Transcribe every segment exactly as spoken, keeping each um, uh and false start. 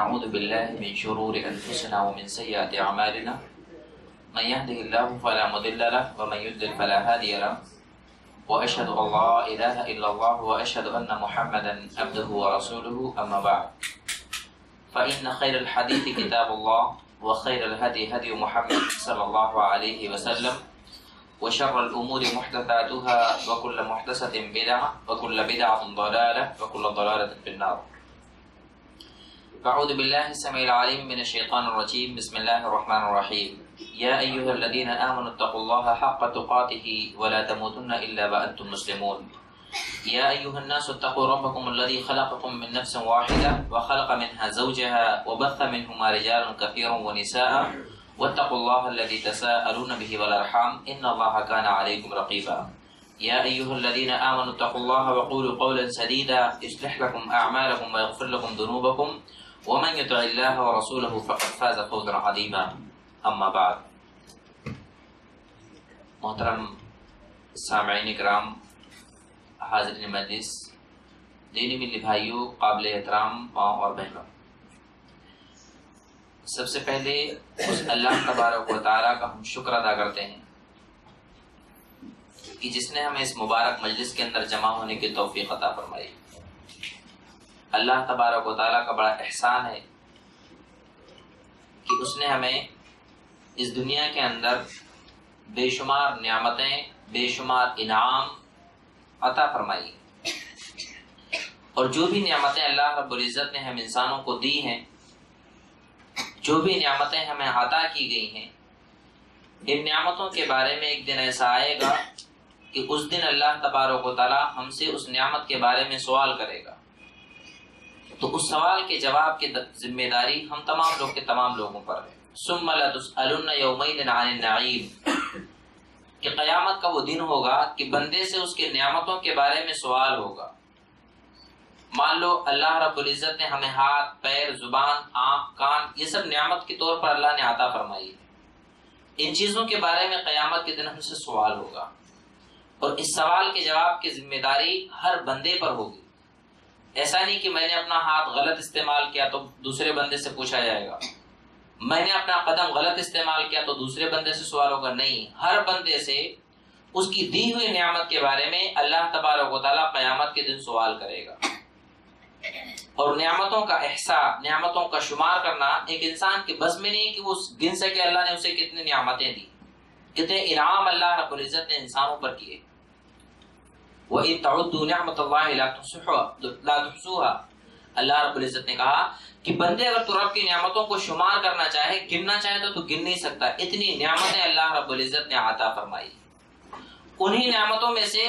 ونعوذ بالله من شرور أنفسنا ومن سيئات أعمالنا من يهده الله فلا مضل له ومن يضلل فلا هادي له وأشهد أن لا إله إلا الله وأشهد أن محمدا عبده ورسوله أما بعد فإن خير الحديث كتاب الله وخير الهدي هدي محمد صلى الله عليه وسلم وشر الأمور محدثاتها وكل محدثة بدعة وكل بدعة ضلالة وكل ضلالة في النار. أعوذ بالله السميع العليم من الشيطان الرجيم. بسم الله الرحمن الرحيم. يا أيها الذين آمنوا اتقوا الله حق تقاته ولا تموتن إلا وأنتم مسلمون. يا أيها الناس اتقوا ربكم الذي خلقكم من نفس واحدة وخلق منها زوجها وبث منهما رجالا كثيرا ونساء واتقوا الله الذي تساءلون به والأرحام إن الله كان عليكم رقيبا. يا أيها الذين آمنوا اتقوا الله وقولوا قولا سديدا يصلح لكم أعمالكم ويغفر لكم ذنوبكم ومن يطع الله ورسوله فقد فاز فوزا عظيما. اما بعد. محترم سامعین اکرام، حاضرین مجلس، دینی ملی بھائیوں، قابل احترام ماں اور بہنوں، سب سے پہلے اس اللہ تبارک و تعالیٰ کا ہم شکر ادا کرتے ہیں کہ جس نے ہمیں اس مبارک مجلس کے اندر جمع ہونے کی توفیق عطا فرمائی۔ اللہ تبارک و تعالیٰ کا بڑا احسان ہے کہ اس نے ہمیں اس دنیا کے اندر بے شمار نعمتیں، بے شمار انعام عطا فرمائی، اور جو بھی نعمتیں اللہ رب العزت نے ہم انسانوں کو دی ہیں، جو بھی نعمتیں ہمیں عطا کی گئی ہیں، ان نعمتوں کے بارے میں ایک دن ایسا آئے گا کہ اس دن اللہ تبارک و تعالیٰ ہم سے اس نعمت کے بارے میں سوال کرے گا، تو اس سوال کے جواب کی ذمہ داری ہم تمام لوگ کے تمام لوگوں پر ہے۔ ثم لتسألن یومئذ عن النعیم، کہ قیامت کا وہ دن ہوگا کہ بندے سے اس کے نعمتوں کے بارے میں سوال ہوگا۔ مان لو اللہ رب العزت نے ہمیں ہاتھ، پیر، زبان، آنکھ، کان، یہ سب نعمت کے طور پر اللہ نے عطا فرمائی ہے۔ ان چیزوں کے بارے میں قیامت کے دن ہم سے سوال ہوگا، اور اس سوال کے جواب کی ذمہ داری ہر بندے پر ہوگی۔ ایسا نہیں کہ میں نے اپنا ہاتھ غلط استعمال کیا تو دوسرے بندے سے پوچھا جائے گا، میں نے اپنا قدم غلط استعمال کیا تو دوسرے بندے سے سوال ہوگا، نہیں، ہر بندے سے اس کی دی ہوئی نعمت کے بارے میں اللہ تبارک و تعالیٰ قیامت کے دن سوال کرے گا۔ اور نعمتوں کا احصاء، نعمتوں کا شمار کرنا ایک انسان کے بس میں نہیں کہ وہ گن سکے اللہ نے اسے کتنی نعمتیں دی، کتنے انعام اللہ رب العزت نے انسانوں پر کیے۔ وَإِن تَعُدُّوا نِعْمَةَ اللَّهِ لَا تُحْصُوهَا، اللہ رب العزت نے کہا کہ بندے اگر تو رب کی نعمتوں کو شمار کرنا چاہے، گننا چاہے تو تو گن نہیں سکتا، اتنی نعمتیں اللہ رب العزت نے عطا فرمائی۔ انہی نعمتوں میں سے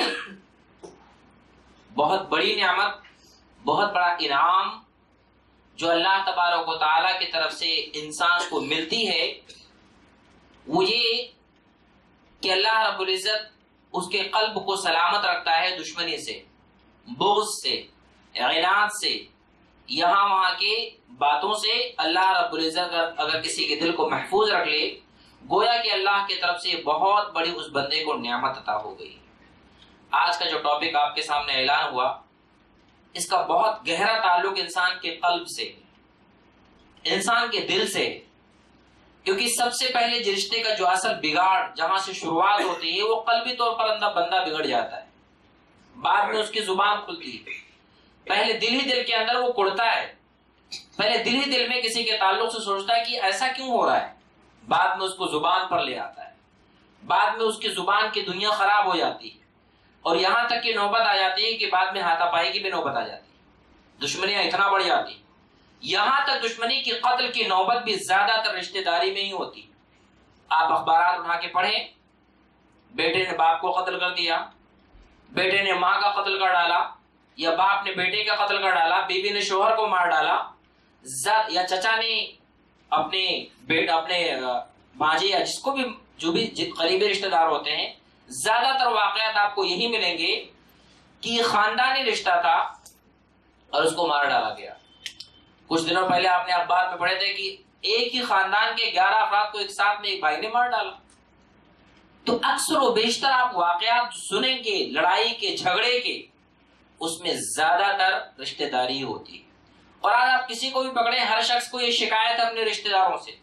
بہت بڑی نعمت، بہت بڑا انعام جو اللہ تبارک و تعالیٰ کی طرف سے انسان کو ملتی ہے، وہ یہ کہ اللہ رب العزت اس کے قلب کو سلامت رکھتا ہے دشمنی سے، بغض سے، عناد سے، یہاں وہاں کے باتوں سے۔ اللہ رب العزت اگر کسی کے دل کو محفوظ رکھ لے، گویا کہ اللہ کی طرف سے بہت بڑی اس بندے کو نعمت عطا ہو گئی۔ آج کا جو ٹاپک آپ کے سامنے اعلان ہوا، اس کا بہت گہرا تعلق انسان کے قلب سے، انسان کے دل سے، کیونکہ سب سے پہلے جو رشتے کا جو اصل بگاڑ جہاں سے شروعات ہوتی ہے وہ قلبی طور پر اندر بندہ بگڑ جاتا ہے، بعد میں اس کی زبان کھلتی ہے۔ پہلے دل ہی دل کے اندر وہ کڑتا ہے، پہلے دل ہی دل میں کسی کے تعلق سے سوچتا ہے کہ ایسا کیوں ہو رہا ہے، بعد میں اس کو زبان پر لے آتا ہے، بعد میں اس کی زبان کی دنیا خراب ہو جاتی ہے، اور یہاں تک کہ نوبت آ جاتی ہے کہ بعد میں ہاتھا پائی کی بھی نوبت آ جاتی ہے، دشمنیاں اتنا بڑھ جاتی، یہاں تک دشمنی کی قتل کی نوبت بھی زیادہ تر رشتہ داری میں ہی ہوتی۔ آپ اخبارات اٹھا کے پڑھیں، بیٹے نے باپ کو قتل کر دیا، بیٹے نے ماں کا قتل کر ڈالا، یا باپ نے بیٹے کا قتل کر ڈالا، بیوی نے شوہر کو مار ڈالا، یا چچا نے اپنے بیٹ اپنے بھانجے یا جس کو بھی جو بھی قریبی رشتہ دار ہوتے ہیں، زیادہ تر واقعات آپ کو یہی ملیں گے کہ خاندانی رشتہ تھا اور اس کو مار ڈالا گیا۔ کچھ دنوں پہلے آپ نے اخبار میں پڑھے تھے کہ ایک ہی خاندان کے گیارہ افراد کو ایک ساتھ میں ایک بھائی نے مار ڈالا۔ تو اکثر و بیشتر آپ واقعات سنیں گے لڑائی کے، جھگڑے کے، اس میں زیادہ تر رشتہ داری ہوتی ہے، اور آج آپ کسی کو بھی پکڑے، ہر شخص کو یہ شکایت ہے اپنے رشتہ داروں سے،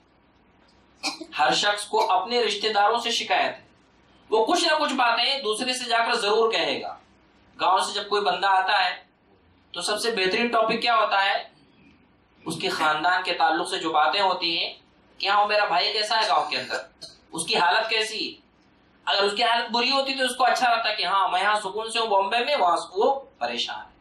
ہر شخص کو اپنے رشتہ داروں سے شکایت ہے. وہ کچھ نہ کچھ باتیں دوسرے سے جا کر ضرور کہے گا. گاؤں سے جب کوئی بندہ آتا ہے تو سب سے بہترین ٹاپک کیا ہوتا ہے؟ اس کے خاندان کے تعلق سے جو باتیں ہوتی ہیں کہ ہاں میرا بھائی کیسا ہے گاؤں کے اندر، اس کی حالت کیسی. اگر اس کی حالت بری ہوتی تو اس کو اچھا لگتا کہ ہاں میں یہاں سکون سے ہوں بامبے میں، وہاں وہ پریشان ہے.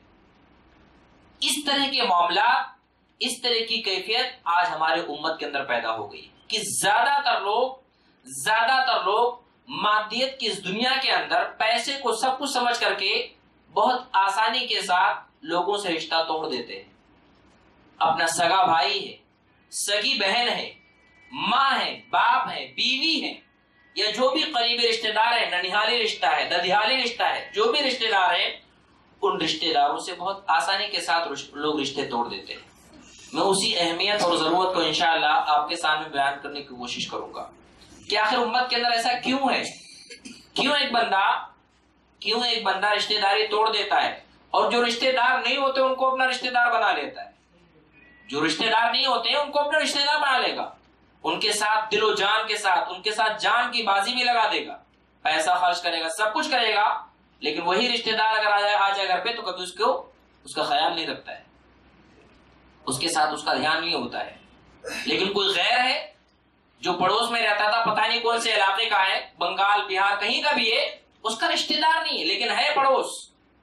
اس طرح کے معاملات، اس طرح کی کیفیت آج ہمارے امت کے اندر پیدا ہو گئی کہ زیادہ تر لوگ زیادہ تر لوگ مادیت کی اس دنیا کے اندر پیسے کو سب کچھ سمجھ کر کے بہت آسانی کے ساتھ لوگوں سے رشتہ توڑ دیتے ہیں. اپنا سگا بھائی ہے، سگی بہن ہے، ماں ہے، باپ ہے، بیوی ہے، یا جو بھی قریبی رشتہ دار ہے، ننیھالی رشتہ ہے، ددیھالی رشتہ ہے، جو بھی رشتہ دار ہے، ان رشتہ داروں سے بہت آسانی کے ساتھ لوگ رشتے توڑ دیتے ہیں. میں اسی اہمیت اور ضرورت کو انشاءاللہ آپ کے سامنے بیان کرنے کی کوشش کروں گا کہ آخر امت کے اندر ایسا کیوں ہے، کیوں ایک بندہ کیوں ایک بندہ رشتہ داری توڑ دیتا ہے، اور جو رشتہ دار نہیں ہوتے ان کو اپنا رشتہ دار بنا لیتا ہے. جو رشتہ دار نہیں ہوتے ہیں ان کو اپنا رشتہ دار بنا لے گا، ان کے ساتھ دل و جان کے ساتھ، ان کے ساتھ جان کی بازی بھی لگا دے گا، پیسہ خرچ کرے گا، سب کچھ کرے گا. لیکن وہی رشتہ دار اگر آ جائے آ جائے گھر پہ تو کبھی اس کو اس کا خیال نہیں رکھتا ہے، اس کے ساتھ اس کا دھیان نہیں ہوتا ہے. لیکن کوئی غیر ہے جو پڑوس میں رہتا تھا، پتہ نہیں کون سے علاقے کا ہے، بنگال، بہار، کہیں کا بھی ہے، اس کا رشتہ دار نہیں ہے لیکن ہے پڑوس.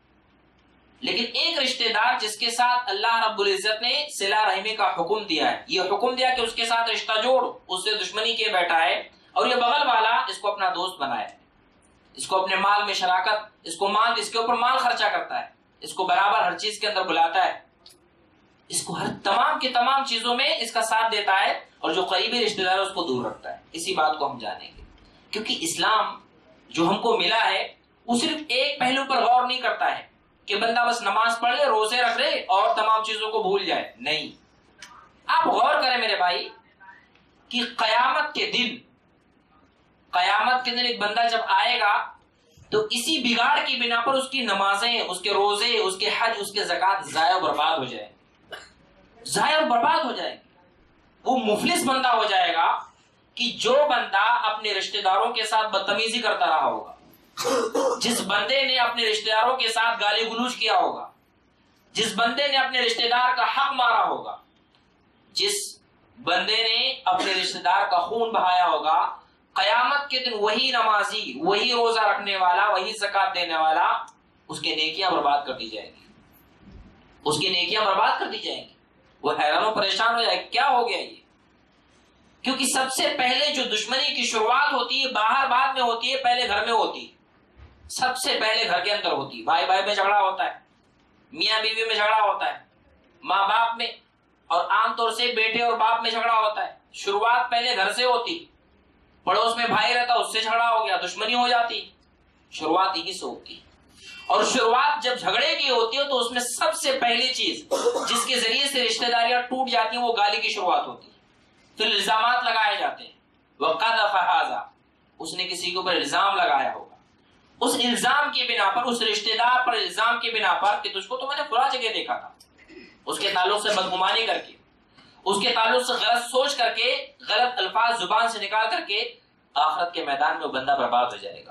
لیکن ایک رشتہ دار جس کے ساتھ اللہ رب العزت نے صلہ رحمی کا حکم دیا ہے، یہ حکم دیا کہ اس کے ساتھ رشتہ جوڑ، اس سے دشمنی کیے بیٹھا ہے، اور یہ بغل والا اس کو اپنا دوست بنائے، اس کو اپنے مال میں شراکت، اس کو مال اس کے اوپر مال خرچہ کرتا ہے، اس کو برابر ہر چیز کے اندر بلاتا ہے، اس کو ہر تمام کی تمام چیزوں میں اس کا ساتھ دیتا ہے، اور جو قریبی رشتہ دار ہے اس کو دور رکھتا ہے. اسی بات کو ہم جانیں گے کیونکہ اسلام جو ہم کو ملا ہے وہ صرف ایک پہلو پر غور نہیں کرتا ہے کہ بندہ بس نماز پڑھ لے، روزے رکھ لے اور تمام چیزوں کو بھول جائے. نہیں، آپ غور کریں میرے بھائی کہ قیامت کے دن قیامت کے دن ایک بندہ جب آئے گا تو اسی بگاڑ کی بنا پر اس کی نمازیں، اس کے روزے، اس کے حج، اس کے زکوٰۃ ضائع و برباد ہو جائے ضائع و برباد ہو جائے. وہ مفلس بندہ ہو جائے گا کہ جو بندہ اپنے رشتہ داروں کے ساتھ بدتمیزی کرتا رہا ہوگا، جس بندے نے اپنے رشتہ داروں کے ساتھ گالی گلوچ کیا ہوگا، جس بندے نے اپنے رشتہ دار کا حق مارا ہوگا، جس بندے نے اپنے رشتہ دار کا خون بہایا ہوگا، قیامت کے دن وہی نمازی، وہی روزہ رکھنے والا، وہی زکوٰۃ دینے والا، اس کے نیکیاں برباد کر دی جائیں گی، اس کی نیکیاں برباد کر دی جائیں گی. وہ حیران و پریشان ہو جائے کیا ہو گیا یہ. کیونکہ سب سے پہلے جو دشمنی کی شروعات ہوتی ہے باہر بعد میں ہوتی ہے، پہلے گھر میں ہوتی ہے. سب سے پہلے گھر کے اندر ہوتی ہے. بھائی بھائی میں جھگڑا ہوتا ہے، میاں بیوی میں جھگڑا ہوتا ہے، ماں باپ میں، اور عام طور سے بیٹے اور باپ میں جھگڑا ہوتا ہے. شروعات پہلے گھر سے ہوتی. پڑوس میں بھائی رہتا، اس سے جھگڑا ہو گیا، دشمنی ہو جاتی. شروعات یہی سے ہوتی. اور شروعات جب جھگڑے کی ہوتی ہے تو اس میں سب سے پہلی چیز جس کے ذریعے سے رشتہ داریاں ٹوٹ جاتی ہیں وہ گالی کی شروعات ہوتی ہے. پھر الزامات لگائے جاتے ہیں. وَقَذَفَ هَذَا، اس نے کسی کے اوپر الزام لگایا ہوگا، اس الزام کی بنا پر، اس رشتہ دار پر الزام کی بنا پر کہ تجھ کو تو میں نے فلاں جگہ دیکھا تھا، اس کے تعلق سے بدگمانی کر کے، اس کے تعلق سے غلط سوچ کر کے، غلط الفاظ زبان سے نکال کر کے، آخرت کے میدان میں وہ بندہ برباد ہو جائے گا.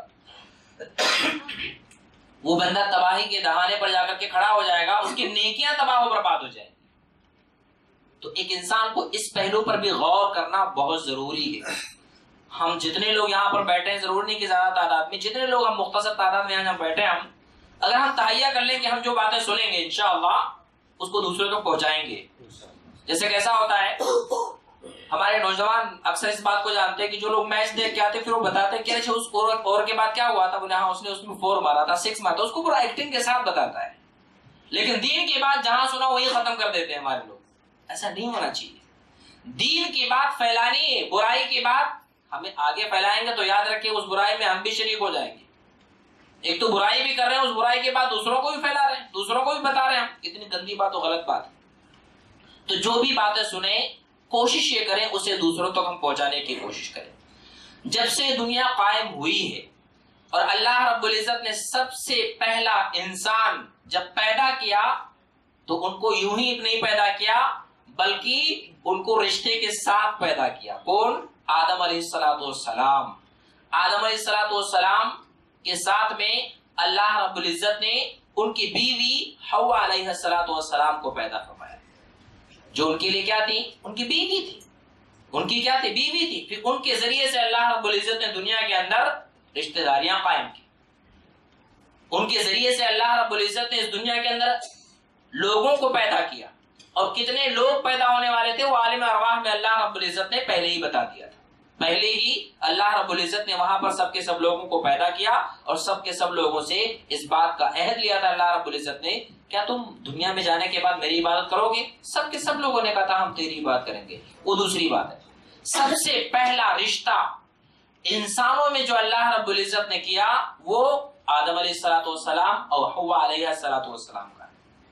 وہ بندہ تباہی کے دہانے پر جا کر کے کھڑا ہو جائے گا، اس کی نیکیاں تباہ و برباد ہو جائیں گی. تو ایک انسان کو اس پہلو پر بھی غور کرنا بہت ضروری ہے. ہم جتنے لوگ یہاں پر بیٹھے ہیں، ضرور نہیں کہ زیادہ تعداد میں، جتنے لوگ ہم مختصر تعداد میں یہاں بیٹھے ہیں، ہم اگر ہم تہیہ کر لیں کہ ہم جو باتیں سنیں گے انشاءاللہ اس کو دوسروں تک پہنچائیں گے. جیسے کیسا ہوتا ہے، ہمارے نوجوان اکثر اس بات کو جانتے ہیں کہ جو لوگ میچ دیکھ کے آتے پھر وہ بتاتے ہیں کہ اچھا اس اوور کے بعد کیا ہوا تھا، بولے ہاں اس نے اس میں فور مارا تھا، سکس مارا تھا، اس کو پورا ایکٹنگ کے ساتھ بتاتا ہے. لیکن دین کی بات جہاں سنا وہی ختم کر دیتے ہیں ہمارے لوگ. ایسا نہیں ہونا چاہیے. دین کی بات پھیلانی ہے، برائی کی بات ہمیں آگے پھیلائیں گے تو یاد رکھیں اس برائی میں ہم بھی شریک ہو جائیں گے. ایک تو برائی بھی کر رہے ہیں، اس برائی کے بعد دوسروں کو بھی پھیلا رہے ہیں، دوسروں کو بھی بتا رہے ہیں. ہم اتنی گندی بات و غلط بات ہے. تو جو بھی باتیں سنیں کوشش یہ کریں اسے دوسروں تک ہم پہنچانے کی کوشش کریں. جب سے دنیا قائم ہوئی ہے اور اللہ رب العزت نے سب سے پہلا انسان جب پیدا کیا تو ان کو یوں ہی نہیں پیدا کیا بلکہ ان کو رشتے کے ساتھ پیدا کیا. کون؟ آدم علیہ الصلوۃ والسلام. آدم علیہ الصلوۃ والسلام کے ساتھ میں اللہ رب العزت نے ان کی بیوی حوا علیہ الصلوۃ والسلام کو پیدا فرمایا، جو ان کے لیے کیا تھی؟ ان کی بیوی تھی. ان کی کیا تھی؟ بیوی تھی. پھر ان کے ذریعے سے اللہ رب العزت نے دنیا کے اندر رشتہ داریاں قائم کی. ان کے ذریعے سے اللہ رب العزت نے اس دنیا کے اندر لوگوں کو پیدا کیا. اور کتنے لوگ پیدا ہونے والے تھے وہ عالم ارواح میں اللہ رب العزت نے پہلے ہی بتا دیا تھا. پہلے ہی اللہ رب العزت نے وہاں پر سب کے سب لوگوں کو پیدا کیا اور سب کے سب لوگوں سے اس بات کا عہد لیا تھا اللہ رب العزت نے، کیا تم دنیا میں جانے کے بعد میری عبادت کرو گے؟ سب کے سب لوگوں نے کہا تھا ہم تیری عبادت کریں گے. وہ دوسری بات ہے. سب سے پہلا رشتہ انسانوں میں جو اللہ رب العزت نے کیا وہ آدم علیہ الصلوۃ والسلام اور حوا علیہ الصلوۃ والسلام کا.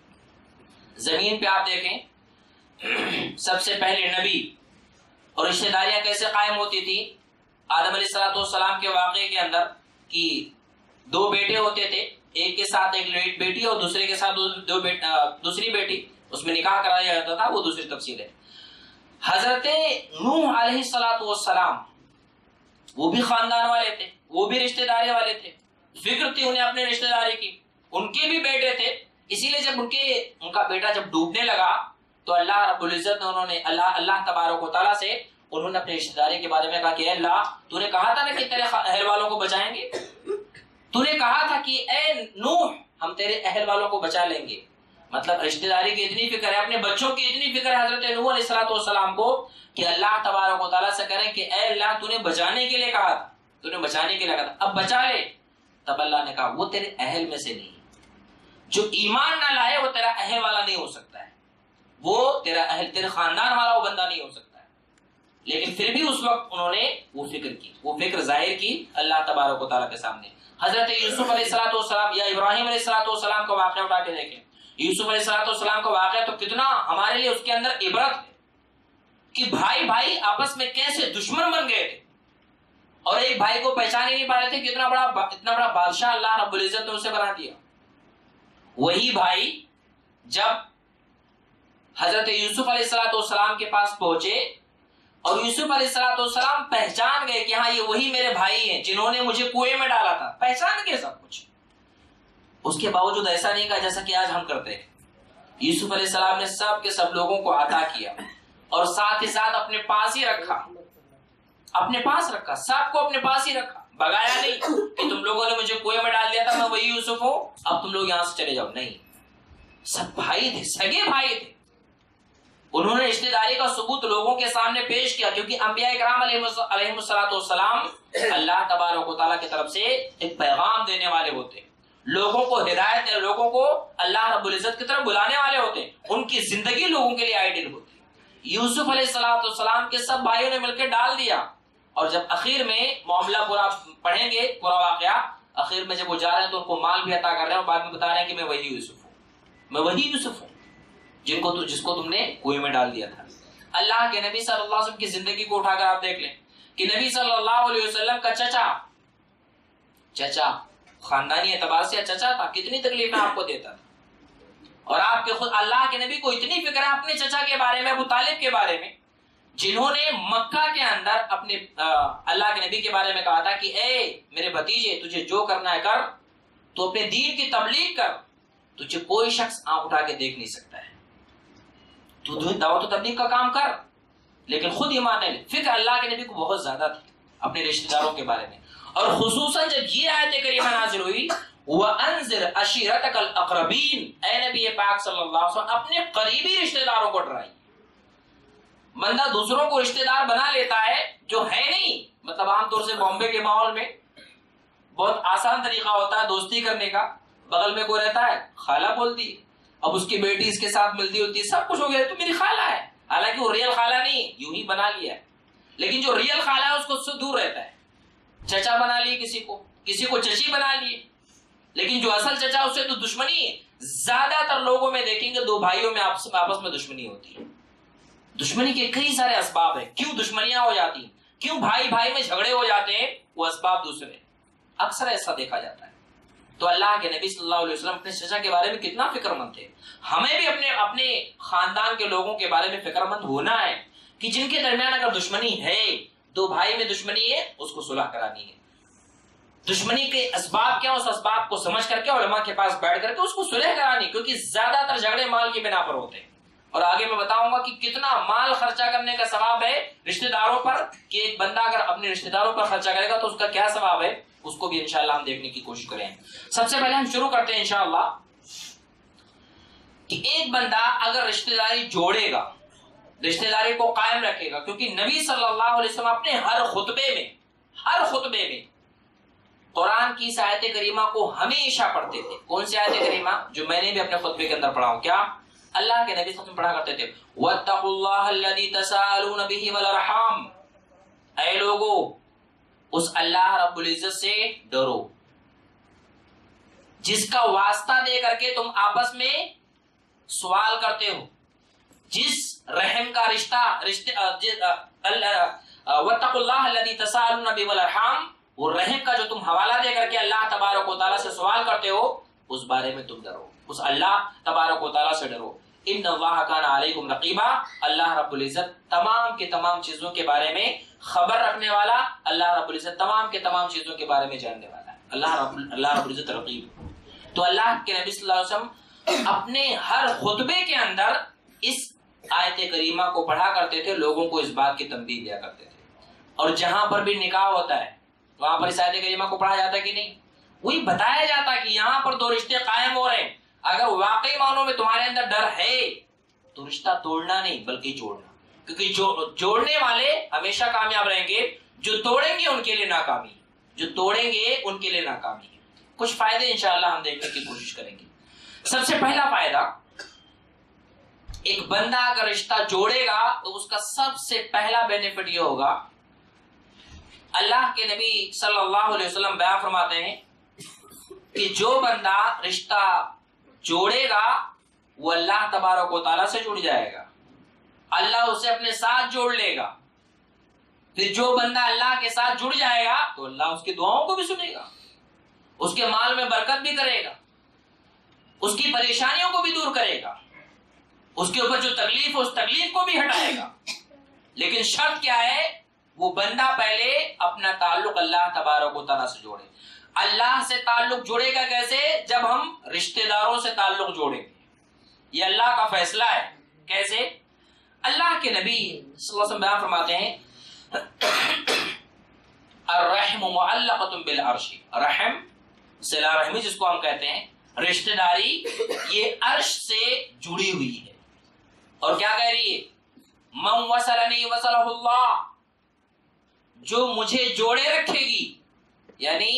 زمین پہ آپ دیکھیں سب سے پہلے نبی اور رشتہ داریاں کیسے قائم ہوتی تھی. آدم علیہ الصلوۃ والسلام کے واقعے کے اندر کہ دو بیٹے ہوتے تھے، ایک کے ساتھ ایک بیٹی اور دوسرے کے ساتھ دو بیٹ دوسری بیٹی، اس میں نکاح کرایا جاتا تھا، وہ دوسری تفصیل ہے. حضرت نوح علیہ الصلوۃ والسلام وہ بھی خاندان والے تھے، وہ بھی رشتہ داری والے تھے، فکر تھی انہیں اپنے رشتہ داری کی. ان کے بھی بیٹے تھے، اسی لیے جب ان کے ان کا بیٹا جب ڈوبنے لگا تو اللہ رب العزت نے انہوں نے اللہ اللہ تبارک و تعالیٰ سے انہوں نے اپنے رشتہ داری کے بارے میں کہا کہ اے اللہ تو نے کہا تھا نا کہ تیرے اہل والوں کو بچائیں گے، تو نے کہا تھا کہ اے نوح ہم تیرے اہل والوں کو بچا لیں گے. مطلب رشتہ داری کی اتنی فکر ہے، اپنے بچوں کی اتنی فکر ہے حضرت نوح علیہ الصلوۃ والسلام کو کہ اللہ تبارک و تعالیٰ سے کریں کہ اے اللہ تو نے بچانے کے لیے کہا تھا، تو نے بچانے کے لیے کہا تھا، اب بچا لے. تب اللہ نے کہا وہ تیرے اہل میں سے نہیں، جو ایمان نہ لائے وہ تیرا اہل والا نہیں ہو سکتا ہے، وہ تیرا اہل تیرے خاندان والا وہ بندہ نہیں ہو سکتا ہے. لیکن پھر بھی اس وقت انہوں نے وہ فکر کی، وہ فکر ظاہر کی اللہ تبارک و تعالیٰ کے سامنے. حضرت یوسف علیہ الصلوۃ والسلام یا ابراہیم علیہ الصلوۃ والسلام کا واقعہ اٹھا کے دیکھیں. یوسف علیہ الصلوۃ والسلام کا واقعہ تو کتنا ہمارے لیے اس کے اندر عبرت ہے کہ بھائی بھائی آپس میں کیسے دشمن بن گئے تھے اور ایک بھائی کو پہچان ہی نہیں پا رہے تھے. کتنا بڑا اتنا بڑا بادشاہ اللہ رب العزت نے اسے بنا دیا. وہی بھائی جب حضرت یوسف علیہ الصلوۃ والسلام کے پاس پہنچے اور یوسف علیہ الصلوۃ والسلام پہچان گئے کہ ہاں یہ وہی میرے بھائی ہیں جنہوں نے مجھے کنویں میں ڈالا تھا، پہچان گئے سب کچھ. اس کے باوجود ایسا نہیں کہا جیسا کہ آج ہم کرتے ہیں. یوسف علیہ السلام نے سب کے سب لوگوں کو عطا کیا اور ساتھ ہی ساتھ اپنے پاس ہی رکھا، اپنے پاس رکھا، سب کو اپنے پاس ہی رکھا. بگایا نہیں کہ تم لوگوں نے مجھے کنویں میں ڈال دیا تھا میں وہی یوسف ہوں اب تم لوگ یہاں سے چلے جاؤ. نہیں، سب بھائی تھے، سگے بھائی تھے. انہوں نے رشتہ داری کا ثبوت لوگوں کے سامنے پیش کیا کیونکہ انبیاء کرام علیہ الصلوۃ والسلام اللہ تبارک و تعالیٰ کی طرف سے ایک پیغام دینے والے ہوتے، لوگوں کو ہدایت، لوگوں کو اللہ رب العزت کی طرف بلانے والے ہوتے. ان کی زندگی لوگوں کے لیے آئیڈیل ہوتی. یوسف علیہ الصلوۃ والسلام کے سب بھائیوں نے مل کے ڈال دیا اور جب اخیر میں معاملہ پورا پڑھیں گے پورا واقعہ، اخیر میں جب وہ جا رہے ہیں تو ان کو مال بھی عطا کر رہے ہیں اور بعد میں بتا رہے ہیں کہ میں وہی یوسف ہوں، میں وہی یوسف ہوں جن کو تو جس کو تم نے کنویں میں ڈال دیا تھا. اللہ کے نبی صلی اللہ علیہ وسلم کی زندگی کو اٹھا کر آپ دیکھ لیں کہ نبی صلی اللہ علیہ وسلم کا چچا چچا خاندانی اعتبار سے چچا تھا، کتنی تکلیفیں آپ کو دیتا تھا. اور آپ کے خود اللہ کے نبی کو اتنی فکر ہے اپنے چچا کے بارے میں، ابو طالب کے بارے میں، جنہوں نے مکہ کے اندر اپنے اللہ کے نبی کے بارے میں کہا تھا کہ اے میرے بھتیجے تجھے جو کرنا ہے کر، تو اپنے دین کی تبلیغ کر، تجھے کوئی شخص آنکھ اٹھا کے دیکھ نہیں سکتا ہے، تو دعوت و تبلیغ کا کام کر. لیکن خود ایمان نہیں، فکر اللہ کے نبی کو بہت زیادہ تھی اپنے رشتہ داروں کے بارے میں. اور خصوصاً جب یہ آیت کریمہ نازل ہوئی وَأَنذِرْ عَشِيرَتَكَ الْأَقْرَبِينَ، اے نبی پاک صلی اللہ علیہ وسلم اپنے قریبی رشتہ داروں کو ڈرائیے. بندہ دوسروں کو رشتہ دار بنا لیتا ہے جو ہے نہیں. مطلب عام طور سے بامبے کے ماحول میں بہت آسان طریقہ ہوتا ہے دوستی کرنے کا. بغل میں کوئی رہتا ہے، خالہ بولتی، اب اس کی بیٹی اس کے ساتھ ملتی ہوتی ہے، سب کچھ ہو گیا تو میری خالہ ہے، حالانکہ وہ ریئل خالہ نہیں، یوں ہی بنا لیا ہے. لیکن جو ریئل خالہ ہے اس کو اس سے دور رہتا ہے. چچا بنا لیے کسی کو، کسی کو چچی بنا لیے، لیکن جو اصل چچا اس سے تو دشمنی ہے. زیادہ تر لوگوں میں دیکھیں گے دو بھائیوں میں آپس میں آپس میں دشمنی ہوتی ہے. دشمنی کے کئی سارے اسباب ہیں. کیوں دشمنیاں ہو جاتی ہیں، کیوں بھائی بھائی میں جھگڑے ہو جاتے ہیں، وہ اسباب دوسرے، اکثر ایسا دیکھا جاتا ہے. تو اللہ کے نبی صلی اللہ علیہ وسلم اپنے چچا کے بارے میں کتنا فکر مند تھے. ہمیں بھی اپنے اپنے خاندان کے لوگوں کے بارے میں فکر مند ہونا ہے کہ جن کے درمیان اگر دشمنی ہے, دو بھائی میں دشمنی ہے, اس کو صلح کرانی ہے. دشمنی کے اسباب کیا, اس اسباب کو سمجھ کر کے علماء کے پاس بیٹھ کر کے اس کو صلح کرانی, کیونکہ زیادہ تر جھگڑے مال کی بنا پر ہوتے ہیں. اور آگے میں بتاؤں گا کہ کتنا مال خرچہ کرنے کا ثواب ہے رشتہ داروں پر, کہ ایک بندہ اگر اپنے رشتہ داروں پر خرچہ کرے گا تو اس کا کیا ثواب ہے, اس کو بھی انشاءاللہ ہم دیکھنے کی کوشش کریں. سب سے پہلے ہم شروع کرتے ہیں انشاءاللہ کہ ایک بندہ اگر رشتہ داری جوڑے گا, رشتہ داری کو قائم رکھے گا, کیونکہ نبی صلی اللہ علیہ وسلم اپنے ہر خطبے میں ہر خطبے میں قرآن کی اس آیت کریمہ کو ہمیشہ پڑھتے تھے. کون سی آیت کریمہ؟ جو میں نے بھی اپنے خطبے کے اندر پڑھا ہوں. کیا اللہ کے نبی صلی اللہ علیہ وسلم پڑھا کرتے تھے, وَاتَّقُوا اللَّهَ الَّذِي تَسَاءَلُونَ بِهِ وَالْأَرْحَامَ, اے لوگو اس اللہ رب العزت سے ڈرو جس کا واسطہ دے کر کے تم آپس میں سوال کرتے ہو, جس رحم کا رشتہ رشتے وَاتَّقُوا اللَّهَ الَّذِي تَسَاءَلُونَ بِهِ وَالْأَرْحَامَ, وہ رحم کا جو تم حوالہ دے کر کے اللہ تبارک و تعالیٰ سے سوال کرتے ہو, اس بارے میں تم ڈرو, اس اللہ تبارک و تعالیٰ سے ڈرو. ان اللہ کان علیکم رقیبا, اللہ رب العزت تمام کے تمام چیزوں کے بارے میں خبر رکھنے والا, اللہ رب العزت تمام کے تمام چیزوں کے بارے میں جاننے والا ہے. اللہ رب اللہ رب العزت رقیب. تو اللہ کے نبی صلی اللہ علیہ وسلم اپنے ہر خطبے کے اندر اس آیت کریمہ کو پڑھا کرتے تھے, لوگوں کو اس بات کی تنبیہ دیا کرتے تھے. اور جہاں پر بھی نکاح ہوتا ہے وہاں پر اس آیت کریمہ کو پڑھا جاتا ہے کہ نہیں, وہی بتایا جاتا کہ یہاں پر دو رشتے قائم ہو رہے ہیں, اگر واقعی معنوں میں تمہارے اندر ڈر ہے تو رشتہ توڑنا نہیں بلکہ جوڑنا, کیونکہ جو جوڑنے والے ہمیشہ کامیاب رہیں گے, جو توڑیں گے ان کے لیے ناکامی, جو توڑیں گے ان کے لیے ناکامی ہے. کچھ فائدے انشاءاللہ ہم دیکھنے کی کوشش کریں گے. سب سے پہلا فائدہ, ایک بندہ اگر رشتہ جوڑے گا تو اس کا سب سے پہلا بینیفٹ یہ ہوگا, اللہ کے نبی صلی اللہ علیہ وسلم بیان فرماتے ہیں کہ جو بندہ رشتہ جوڑے گا وہ اللہ تبارک و تعالیٰ سے جڑ جائے گا, اللہ اسے اپنے ساتھ جوڑ لے گا. پھر جو بندہ اللہ کے ساتھ جڑ جائے گا تو اللہ اس کی دعاؤں کو بھی سنے گا, اس کے مال میں برکت بھی کرے گا, اس کی پریشانیوں کو بھی دور کرے گا, اس کے اوپر جو تکلیف ہے اس تکلیف کو بھی ہٹائے گا. لیکن شرط کیا ہے, وہ بندہ پہلے اپنا تعلق اللہ تبارک و تعالیٰ سے جوڑے. اللہ سے تعلق جڑے گا کیسے؟ جب ہم رشتہ داروں سے تعلق جوڑیں گے, یہ اللہ کا فیصلہ ہے. کیسے؟ اللہ کے نبی صلی اللہ علیہ وسلم بیان فرماتے ہیں الرحم معلقۃ بالعرش, رحم صلہ رحمی جس کو ہم کہتے ہیں, رشتہ داری, یہ عرش سے جڑی ہوئی ہے. اور کیا کہہ رہی ہے, من وصلنی وصلہ اللہ, جو مجھے جوڑے رکھے گی, یعنی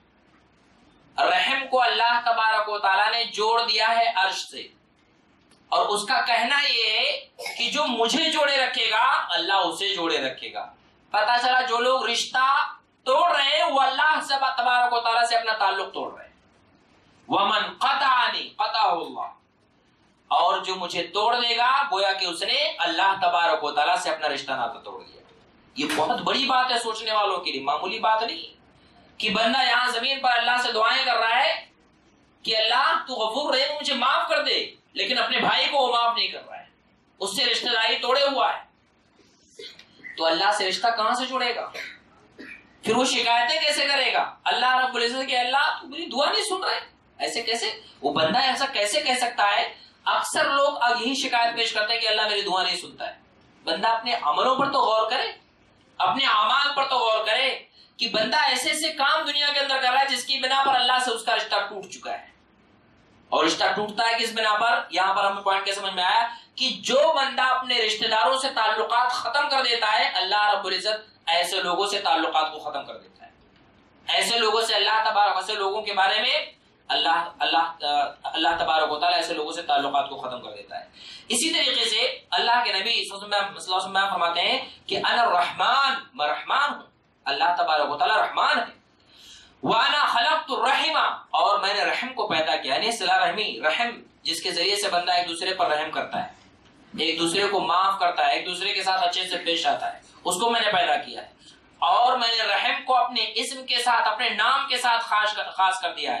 رحم کو اللہ تبارک و تعالیٰ نے جوڑ دیا ہے عرش سے, اور اس کا کہنا یہ ہے کہ جو مجھے جوڑے رکھے گا اللہ اسے جوڑے رکھے گا. پتا چلا جو لوگ رشتہ توڑ رہے ہیں وہ اللہ سے تبارک و تعالیٰ سے اپنا تعلق توڑ رہے ہیں. ومن قطعنی قطعہ اللہ, اور جو مجھے توڑ دے گا گویا کہ اس نے اللہ تبارک و تعالیٰ سے اپنا رشتہ ناتا توڑ دیا. یہ بہت بڑی بات ہے سوچنے والوں کے لیے, معمولی بات نہیں کہ بندہ یہاں زمین پر اللہ سے دعائیں کر رہا ہے کہ اللہ تو غفور رحیم, مجھے معاف کر دے, لیکن اپنے بھائی کو وہ معاف نہیں کر رہا ہے, اس سے رشتہ داری توڑے ہوا ہے. تو اللہ سے رشتہ کہاں سے جڑے گا؟ پھر وہ شکایتیں کیسے کرے گا اللہ رب العزت کہ اللہ تو میری دعا نہیں سن رہا ہے؟ ایسے کیسے؟ وہ بندہ ایسا کیسے کہہ سکتا ہے؟ اکثر لوگ اب یہی شکایت پیش کرتے ہیں کہ اللہ میری دعا نہیں سنتا ہے. بندہ اپنے عملوں پر تو غور کرے, اپنے اعمال پر تو غور کرے کہ بندہ ایسے ایسے کام دنیا کے اندر کر رہا ہے جس کی بنا پر اللہ سے اس کا رشتہ ٹوٹ چکا ہے. اور رشتہ ٹوٹتا ہے کس بنا پر؟ یہاں پر ہمیں پوائنٹ کیا سمجھ میں آیا کہ جو بندہ اپنے رشتہ داروں سے تعلقات ختم کر دیتا ہے, اللہ رب العزت ایسے لوگوں سے تعلقات کو ختم کر دیتا ہے. ایسے لوگوں سے اللہ تبارک, ایسے لوگوں کے بارے میں اللہ اللہ اللہ تبارک و تعالیٰ ایسے لوگوں سے تعلقات کو ختم کر دیتا ہے. اسی طریقے سے اللہ کے نبی صلی اللہ علیہ وسلم فرماتے ہیں کہ انا الرحمن, میں رحمان ہوں, اللہ تبارک و تعالیٰ رحمان ہے. وانا خلقت الرحم, اور میں نے رحم کو پیدا کیا, یعنی صلہ رحمی, رحم جس کے ذریعے سے بندہ ایک دوسرے پر رحم کرتا ہے, ایک دوسرے کو معاف کرتا ہے, ایک دوسرے کے ساتھ اچھے سے پیش آتا ہے, اس کو میں نے پیدا کیا ہے. اور میں نے رحم کو اپنے اسم کے ساتھ, اپنے نام کے ساتھ خاص کر, خاص کر دیا ہے.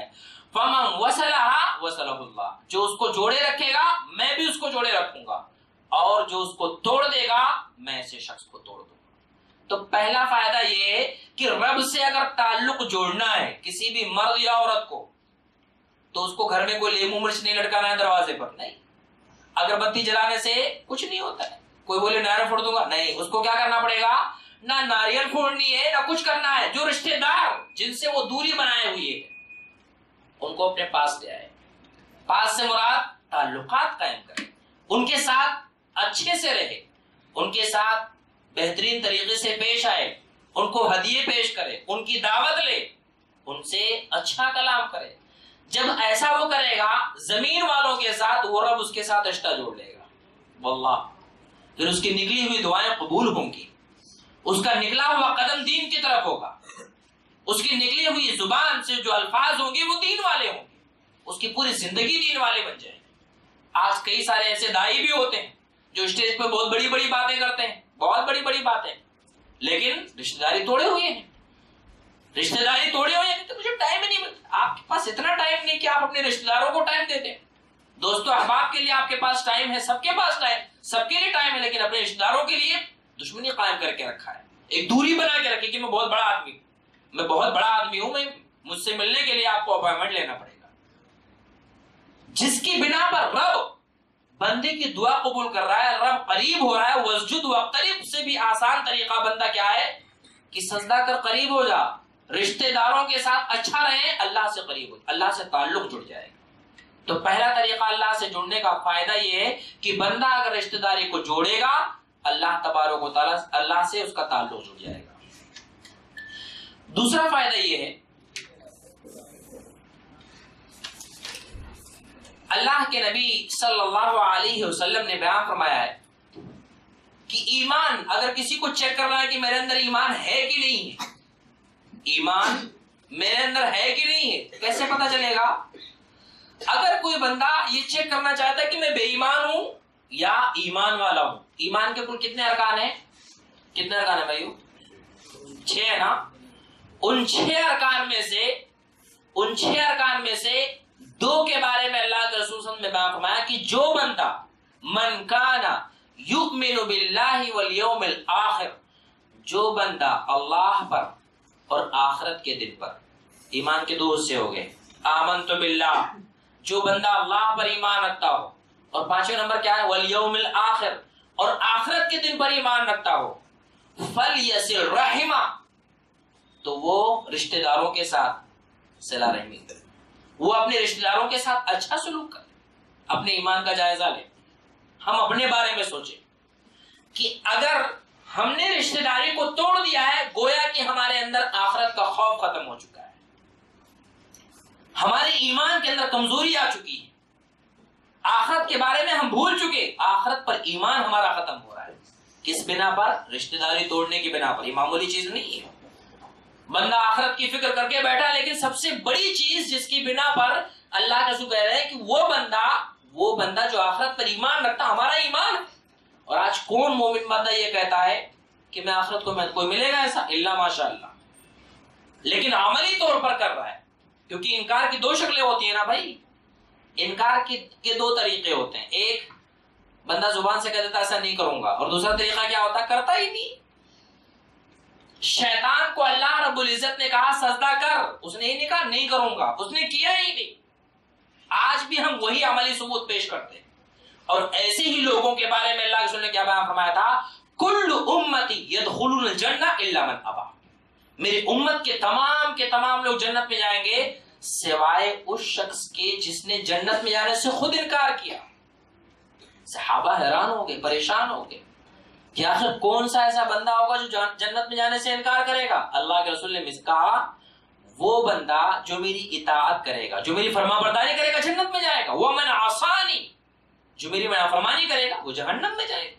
فمن وصلها وصلہ اللہ، جو اس کو جوڑے رکھے گا میں بھی اس کو جوڑے رکھوں گا، اور جو اس کو توڑ دے گا میں ایسے شخص کو توڑ دوں گا۔ تو پہلا فائدہ یہ ہے کہ رب سے اگر تعلق جوڑنا ہے کسی بھی مرد یا عورت کو، تو اس کو گھر میں کوئی لیمو مرچ نہیں لٹکانا ہے دروازے پر، نہیں۔ اگر بتی جلانے سے کچھ نہیں ہوتا ہے، کوئی بولے ناریل پھوڑ دوں گا، نہیں، اس کو کیا کرنا پڑے گا؟ نہ ناریل پھوڑنی ہے نہ کچھ کرنا ہے۔ جو رشتہ دار جن سے وہ دوری بنائے ہوئی ہے ان کو اپنے پاس لے آئے، پاس سے مراد تعلقات قائم کرے، ان کے ساتھ اچھے سے رہے، ان کے ساتھ بہترین طریقے سے پیش آئے، ان کو ہدیے پیش کرے، ان کی دعوت لے، ان سے اچھا کلام کرے۔ جب ایسا وہ کرے گا زمین والوں کے ساتھ، وہ رب اس کے ساتھ رشتہ جوڑ لے گا واللہ، پھر اس کی نکلی ہوئی دعائیں قبول ہوں گی، اس کا نکلا ہوا قدم دین کی طرف ہوگا، اس کی نکلی ہوئی زبان سے جو الفاظ ہوں گے وہ دین والے ہوں گے، اس کی پوری زندگی دین والے بن جائیں گے۔ آج کئی سارے ایسے دائی بھی ہوتے ہیں جو اسٹیج پہ بہت بڑی بڑی باتیں کرتے ہیں، بہت بڑی بڑی باتیں، لیکن رشتہ داری توڑے ہوئے ہیں، رشتہ داری توڑے ہوئے ہیں، تو مجھے ٹائم ہی نہیں ملتا۔ آپ کے پاس اتنا ٹائم نہیں کہ آپ اپنے رشتہ داروں کو ٹائم دیتے ہیں۔ دوستو احباب کے لیے آپ کے پاس ٹائم ہے، سب کے پاس ٹائم، سب کے لیے ٹائم ہے، لیکن اپنے رشتہ داروں کے لیے دشمنی قائم کر کے رکھا ہے، ایک دوری بنا کے رکھی کہ میں بہت بڑا آدمی ہوں، میں بہت بڑا آدمی ہوں، میں مجھ سے ملنے کے لیے آپ کو اپائنٹمنٹ لینا پڑے گا، جس کی بنا پر رب بندے کی دعا قبول کر رہا ہے، رب قریب ہو رہا ہے۔ وسجد واقترب سے بھی آسان طریقہ بندہ کیا ہے کہ سجدہ کر قریب ہو جا، رشتہ داروں کے ساتھ اچھا رہے، اللہ سے قریب ہو، اللہ سے تعلق جڑ جائے گا۔ تو پہلا طریقہ اللہ سے جڑنے کا فائدہ یہ ہے کہ بندہ اگر رشتہ داری کو جوڑے گا، اللہ تبارک و تعالیٰ اللہ سے اس کا تعلق جڑ جائے گا۔ دوسرا فائدہ یہ ہے، اللہ کے نبی صلی اللہ علیہ وسلم نے بیان فرمایا ہے کہ ایمان اگر کسی کو چیک کرنا ہے کہ میرے اندر ایمان ہے کہ نہیں ہے، ایمان میرے اندر ہے کہ نہیں ہے، کیسے پتا چلے گا؟ اگر کوئی بندہ یہ چیک کرنا چاہتا ہے کہ میں بے ایمان ہوں یا ایمان والا ہوں، ایمان کے کل کتنے ارکان ہیں؟ کتنے ارکان ہیں بھائیو؟ چھ ہے نا؟ ان چھ ارکان میں سے ان چھ ارکان میں سے دو کے بارے میں اللہ کے رسول صلی اللہ علیہ وسلم نے بیان فرمایا کہ جو بندہ من کان یؤمن باللہ والیوم الآخر، جو بندہ اللہ پر اور آخرت کے دن پر، ایمان کے دو حصے ہو گئے، آمنت باللہ، جو بندہ اللہ پر ایمان رکھتا ہو، اور پانچویں نمبر کیا ہے؟ والیوم الآخر، اور آخرت کے دن پر ایمان رکھتا ہو، فلیصل رحمہ، تو وہ رشتہ داروں کے ساتھ صلہ رحمی کرے، وہ اپنے رشتہ داروں کے ساتھ اچھا سلوک کرے۔ اپنے ایمان کا جائزہ لے، ہم اپنے بارے میں سوچیں کہ اگر ہم نے رشتہ داری کو توڑ دیا ہے، گویا کہ ہمارے اندر آخرت کا خوف ختم ہو چکا ہے، ہمارے ایمان کے اندر کمزوری آ چکی ہے، آخرت کے بارے میں ہم بھول چکے، آخرت پر ایمان ہمارا ختم ہو رہا ہے۔ کس بنا پر؟ رشتہ داری توڑنے کی بنا پر۔ یہ معمولی چیز نہیں ہے، بندہ آخرت کی فکر کر کے بیٹھا، لیکن سب سے بڑی چیز جس کی بنا پر اللہ کا رسول کہہ رہے ہیں کہ وہ بندہ وہ بندہ جو آخرت پر ایمان رکھتا، ہمارا ایمان۔ اور آج کون مومن بندہ یہ کہتا ہے کہ میں آخرت کو میں کوئی ملے گا ایسا؟ الا ماشاء اللہ، لیکن عملی طور پر کر رہا ہے، کیونکہ انکار کی دو شکلیں ہوتی ہیں نا بھائی، انکار کے دو طریقے ہوتے ہیں، ایک بندہ زبان سے کہہ دیتا ایسا نہیں کروں گا، اور دوسرا طریقہ کیا ہوتا ہے؟ کرتا ہی نہیں۔ شیطان کو اللہ رب العزت نے کہا سجدہ کر، اس نے ہی نہیں کہا نہیں کروں گا، اس نے کیا ہی نہیں۔ آج بھی ہم وہی عملی ثبوت پیش کرتے ہیں، اور ایسے ہی لوگوں کے بارے میں اللہ کے رسول نے کیا بیان فرمایا تھا؟ کل امتی یدخلون الجنہ الا من ابا، میری امت کے تمام کے تمام لوگ جنت میں جائیں گے سوائے اس شخص کے جس نے جنت میں جانے سے خود انکار کیا۔ صحابہ حیران ہو گئے، پریشان ہو گئے کہ آخر کون سا ایسا بندہ ہوگا جو جنت میں جانے سے انکار کرے گا؟ اللہ کے رسول نے کہا وہ بندہ جو میری اطاعت کرے گا، جو میری فرما برداری کرے گا، جنت میں جائے گا۔ ومن عصانی، جو میری نافرمانی کرے گا وہ جہنم میں جائے گا۔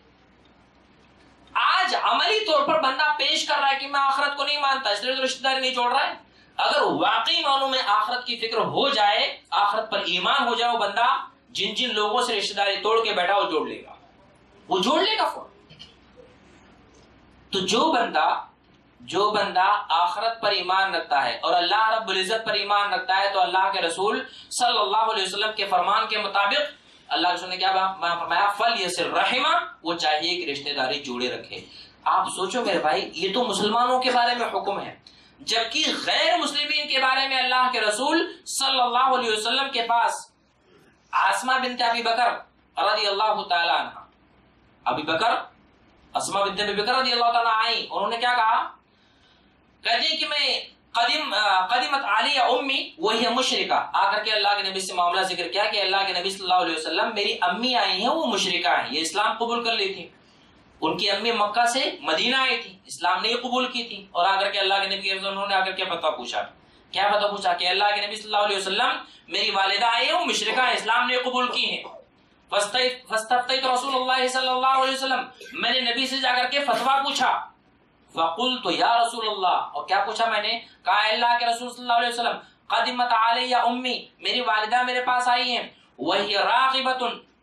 آج عملی طور پر بندہ پیش کر رہا ہے کہ میں آخرت کو نہیں مانتا، اس لیے تو رشتہ داری نہیں چھوڑ رہا ہے۔ اگر واقعی معنوں میں آخرت کی فکر ہو جائے، آخرت پر ایمان ہو جائے، وہ بندہ جن جن لوگوں سے رشتہ داری توڑ کے بیٹھا وہ جوڑ لے گا، وہ جوڑ لے گا فوراً۔ تو جو بندہ جو بندہ آخرت پر ایمان رکھتا ہے اور اللہ رب العزت پر ایمان رکھتا ہے تو اللہ کے رسول صلی اللہ علیہ وسلم کے فرمان کے مطابق اللہ کے رسول نے کیا فرمایا؟ فَلْيَصِلْ رَحِمَ، وہ چاہیے کہ رشتہ داری جوڑے رکھے۔ آپ سوچو میرے بھائی، یہ تو مسلمانوں کے بارے میں حکم ہے، جبکہ غیر مسلمین کے بارے میں اللہ کے رسول صلی اللہ علیہ وسلم کے پاس آسمہ بنت ابی بکر رضی اللہ تعالی عنہ، ابی بکر اسماء بنت ابی بکر رضی اللہ تعالی آئی، انہوں نے کیا کہا؟ کہتے ہیں کہ میں قدیم قدیمت علی امی وہی مشرکہ، آ کر کے اللہ کے نبی سے معاملہ ذکر کیا کہ اللہ کے نبی صلی اللہ علیہ وسلم میری امی آئی ہیں، وہ مشرکہ ہیں، یہ اسلام قبول کر لی تھی۔ ان کی امی مکہ سے مدینہ آئی تھی، اسلام نہیں قبول کی تھی، اور آ کر کے اللہ کے نبی انہوں نے آ کر کے پتہ پوچھا، کیا پتہ پوچھا کہ اللہ کے نبی صلی اللہ علیہ وسلم میری والدہ آئی ہیں، وہ مشرکہ ہیں، اسلام نہیں قبول کی ہیں۔ فاستفتیت رسول اللہ صلی اللہ علیہ وسلم، میں نے نبی سے جا کر کے فتویٰ پوچھا۔ فقلت یا رسول اللہ، اور کیا پوچھا میں نے؟ کہا اللہ کے رسول صلی اللہ علیہ وسلم قدمت علی امی، میری والدہ میرے پاس آئی ہیں، وہی راغبۃ،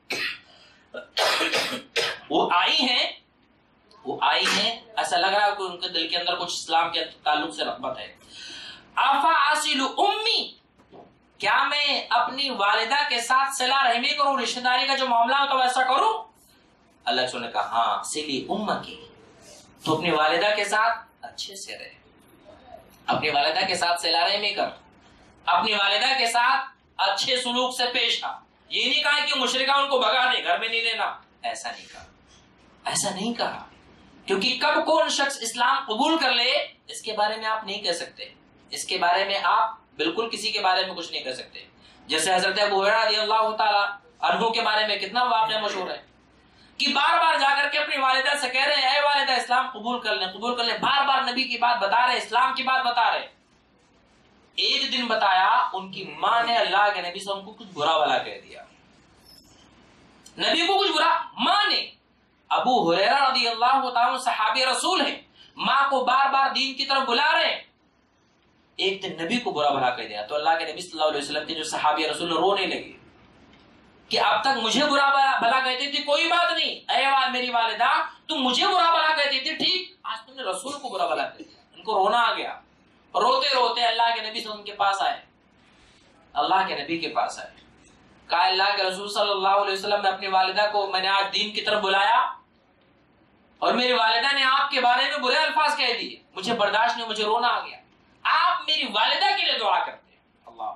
وہ آئی ہیں وہ آئی ہیں ایسا لگ رہا ہے کہ ان کے دل کے اندر کچھ اسلام کے تعلق سے رغبت ہے۔ افا اصل امی، کیا میں اپنی والدہ کے ساتھ صلہ رحمی کروں، رشتہ داری کا جو معاملہ ہوتا ہے ویسا کروں؟ اللہ کے رسول نے کہا ہاں، صلی امکی، تو اپنی والدہ کے ساتھ اچھے سے رہے، اپنی والدہ کے ساتھ صلہ رحمی کر، اپنی والدہ کے ساتھ اچھے سلوک سے پیش آ۔ یہ نہیں کہا کہ مشرکہ ان کو بھگا دے، گھر میں نہیں لینا، ایسا نہیں کہا، ایسا نہیں کہا، کیونکہ کب کون شخص اسلام قبول کر لے اس کے بارے میں آپ نہیں کہہ سکتے، اس کے بارے میں آپ بالکل کسی کے بارے میں کچھ نہیں کہہ سکتے۔ جیسے حضرت ابو ہریرہ رضی اللہ تعالی عنہ کے بارے میں کتنا واقعہ مشہور ہے کہ بار بار جا کر کے اپنی والدہ سے کہہ رہے ہیں اے والدہ اسلام قبول کر لیں قبول کر لیں، بار بار نبی کی بات بتا رہے، اسلام کی بات بتا رہے۔ ایک دن بتایا، ان کی ماں نے اللہ کے نبی سے ان کو کچھ برا بھلا کہہ دیا، نبی کو کچھ برا، ماں نے، ابو ہریرہ رضی اللہ تعالیٰ صحابی رسول ہیں، ماں کو بار بار دین کی طرف بلا رہے ہیں، ایک دن نبی کو برا بھلا کہہ دیا تو اللہ کے نبی صلی اللہ علیہ وسلم کے جو صحابی رسول رونے لگے کہ اب تک مجھے برا بھلا کہتی تھی کوئی بات نہیں، اے میری والدہ تم مجھے برا بھلا کہتی تھی ٹھیک، آج تم نے رسول کو برا بھلا کہہ دیا۔ ان کو رونا آ گیا، روتے روتے اللہ کے نبی سے ان کے پاس آئے، اللہ کے نبی کے پاس آئے، کہا اللہ کے رسول صلی اللہ علیہ وسلم نے اپنی والدہ کو میں نے آج دین کی طرف بلایا اور میری والدہ نے آپ کے بارے میں برے الفاظ کہہ دیے، مجھے برداشت نہیں، مجھے رونا آ گیا، آپ میری والدہ کے لیے دعا کرتے ہیں۔ اللہ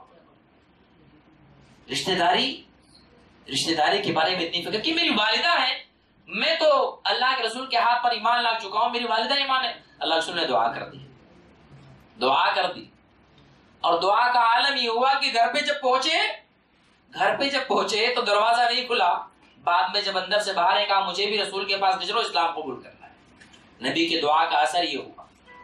رشتہ داری رشتہ داری کے بارے میں اتنی فکر کہ میری والدہ ہے، میں تو اللہ کے رسول کے ہاتھ پر ایمان لا چکا ہوں، میری والدہ ایمان ہے، اللہ کے رسول نے دعا کر دی، دعا کر دی، اور دعا کا عالم یہ ہوا کہ گھر پہ جب پہنچے گھر پہ جب پہنچے تو دروازہ نہیں کھلا، بعد میں جب اندر سے باہر کہا مجھے بھی رسول کے پاس بھیجو، اسلام قبول کرنا ہے۔ نبی کی دعا کا اثر یہ ہوا۔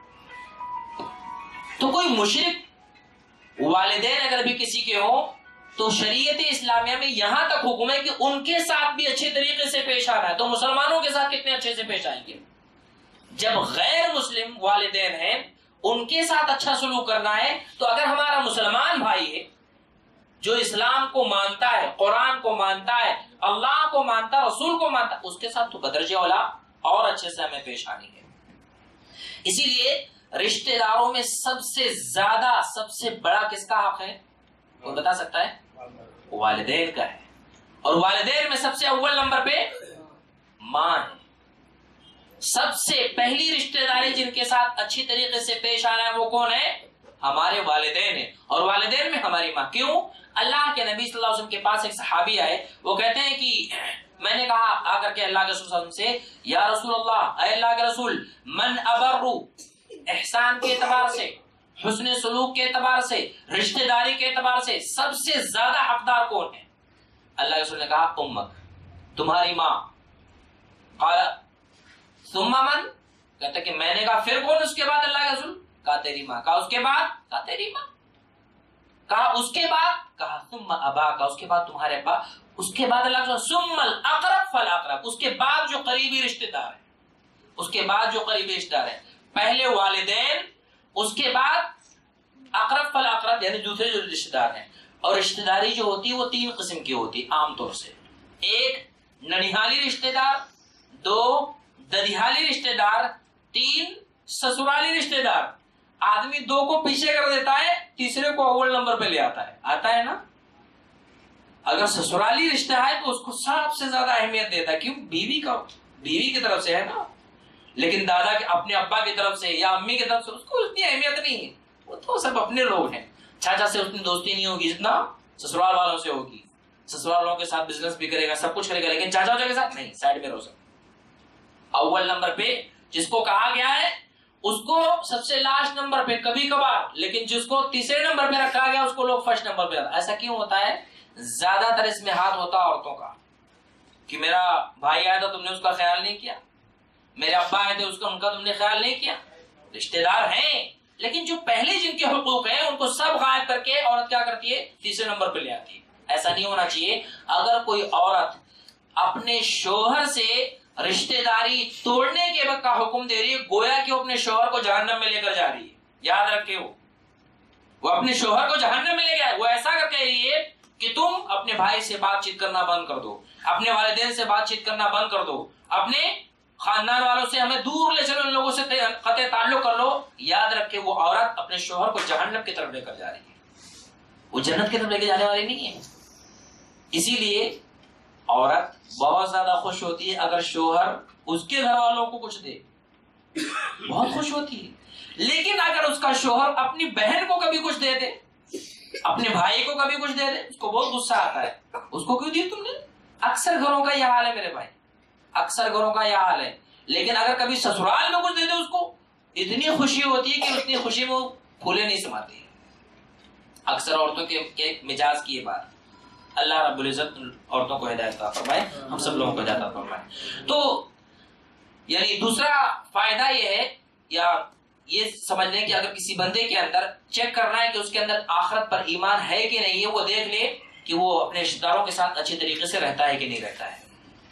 تو کوئی مشرک والدین اگر بھی کسی کے ہوں تو شریعت اسلامیہ میں یہاں تک حکم ہے کہ ان کے ساتھ بھی اچھے طریقے سے پیش آنا ہے، تو مسلمانوں کے ساتھ کتنے اچھے سے پیش آئیں گے؟ جب غیر مسلم والدین ہیں ان کے ساتھ اچھا سلوک کرنا ہے، تو اگر ہمارا مسلمان بھائی ہے جو اسلام کو مانتا ہے، قرآن کو مانتا ہے، اللہ کو مانتا ہے، رسول کو مانتا ہے، اس کے ساتھ تو بدرجہ اولا اور اچھے سے ہمیں پیش آنی ہے۔ اسی لیے رشتہ داروں میں سب سے زیادہ سب سے بڑا کس کا حق ہے؟ کوئی بتا سکتا ہے؟ والدین کا ہے، اور والدین میں سب سے اول نمبر پہ ماں ہے۔ سب سے پہلی رشتہ داری جن کے ساتھ اچھی طریقے سے پیش آنا ہے وہ کون ہے؟ ہمارے والدین ہیں، اور والدین میں ہماری ماں۔ کیوں؟ اللہ کے نبی صلی اللہ علیہ وسلم کے پاس ایک صحابی آئے، وہ کہتے ہیں کہ میں نے کہا آ کر کے اللہ کے رسول صلی اللہ علیہ وسلم سے یا رسول اللہ، اے اللہ کے رسول، من ابرو، احسان کے اعتبار سے، حسن سلوک کے اعتبار سے، رشتہ داری کے اعتبار سے سب سے زیادہ حقدار کون ہے؟ اللہ کے رسول نے کہا امک، تمہاری ماں۔ قال ثم من، کہتا کہ میں نے کہا پھر کون اس کے بعد؟ اللہ کے رسول کہا تیری ماں۔ کہا اس کے بعد؟ کہا تیری ماں۔ کہا اس کے بعد؟ کہا ثم اباک، اس کے بعد تمہارے ابا۔ اس کے بعد اللہ کے رسول ثم الاقرب فالاقرب، اس کے بعد جو قریبی رشتہ دار ہے، اس کے بعد جو قریبی رشتہ دار ہے، پہلے والدین، اس کے بعد اقرب فالاقرب یعنی دوسرے جو رشتہ دار ہیں۔ اور رشتہ داری جو ہوتی ہے وہ تین قسم کی ہوتی ہے عام طور سے، ایک ننیحالی رشتہ دار، دو ددیحالی رشتہ دار، تین سسرالی رشتے دار آدمی دو کو پیچھے کر دیتا ہے, تیسرے کو اول نمبر پہ لے آتا ہے, آتا ہے نا. اگر سسرالی رشتہ ہے تو اس کو سب سے زیادہ اہمیت دیتا ہے, کیوں؟ بیوی کا, بیوی کی طرف سے ہے نا. لیکن دادا کے اپنے ابا کی طرف سے یا امی کی طرف سے اس کو اتنی اہمیت نہیں ہے, وہ تو سب اپنے لوگ ہیں. چاچا سے اتنی دوستی نہیں ہوگی جتنا سسرال والوں سے ہوگی. سسرال والوں کے ساتھ بزنس بھی کرے گا, سب کچھ کرے گا, لیکن چاچا چاچا کے ساتھ نہیں, سائڈ میں رہو. سب اول نمبر پہ جس کو کہا گیا ہے اس کو سب سے لاسٹ نمبر پہ کبھی کبھار, لیکن جس کو تیسرے نمبر پہ رکھا گیا اس کو لوگ فرسٹ نمبر پہ. ایسا کیوں ہوتا ہے؟ زیادہ تر اس میں ہاتھ ہوتا ہے عورتوں کا, کہ میرا بھائی آیا تھا تم نے اس کا خیال نہیں کیا, میرے ابا آئے تھے اس کا ان کا تم نے خیال نہیں کیا. رشتے دار ہیں لیکن جو پہلے جن کے حقوق ہیں ان کو سب غائب کر کے عورت کیا کرتی ہے؟ تیسرے نمبر پہ لے آتی ہے. ایسا نہیں ہونا چاہیے. اگر کوئی عورت اپنے شوہر سے رشتے داری توڑنے کے وقت کا حکم دے رہی ہے, گویا کہ وہ اپنے شوہر کو جہنم میں لے کر جا رہی ہے. یاد رکھے, وہ وہ اپنے شوہر کو جہنم میں لے گیا ہے. وہ ایسا کر کے رہی ہے کہ تم اپنے بھائی سے بات چیت کرنا بند کر دو, اپنے والدین سے بات چیت کرنا بند کر دو, اپنے خاندان والوں سے ہمیں دور لے چلو, ان لوگوں سے قطع تعلق کر لو. یاد رکھے وہ عورت اپنے شوہر کو جہنم کی طرف لے کر جا رہی ہے, وہ جنت کی طرف لے کے جانے والی نہیں ہے. اسی لیے عورت بہت زیادہ خوش ہوتی ہے اگر شوہر اس کے گھر والوں کو کچھ دے, بہت خوش ہوتی ہے. لیکن اگر اس کا شوہر اپنی بہن کو کبھی کچھ دے دے, اپنے بھائی کو کبھی کچھ دے دے, اس کو بہت غصہ آتا ہے. اس کو کیوں دی تم نے؟ اکثر گھروں کا یہ حال ہے میرے بھائی, اکثر گھروں کا یہ حال ہے. لیکن اگر کبھی سسرال میں کچھ دے دے اس کو اتنی خوشی ہوتی ہے کہ اتنی خوشی میں وہ پھولے نہیں سماتی. اکثر عورتوں کے مزاج کی یہ بات. اللہ رب العزت عورتوں کو ہدایت عطا فرمائے, ہم سب لوگوں کو ہدایت عطا فرمائے. تو یعنی دوسرا فائدہ یہ ہے, یا یہ سمجھ لیں کہ اگر کسی بندے کے اندر چیک کرنا ہے کہ اس کے اندر آخرت پر ایمان ہے کہ نہیں ہے, وہ دیکھ لے کہ وہ اپنے رشتہ داروں کے ساتھ اچھی طریقے سے رہتا ہے کہ نہیں رہتا ہے.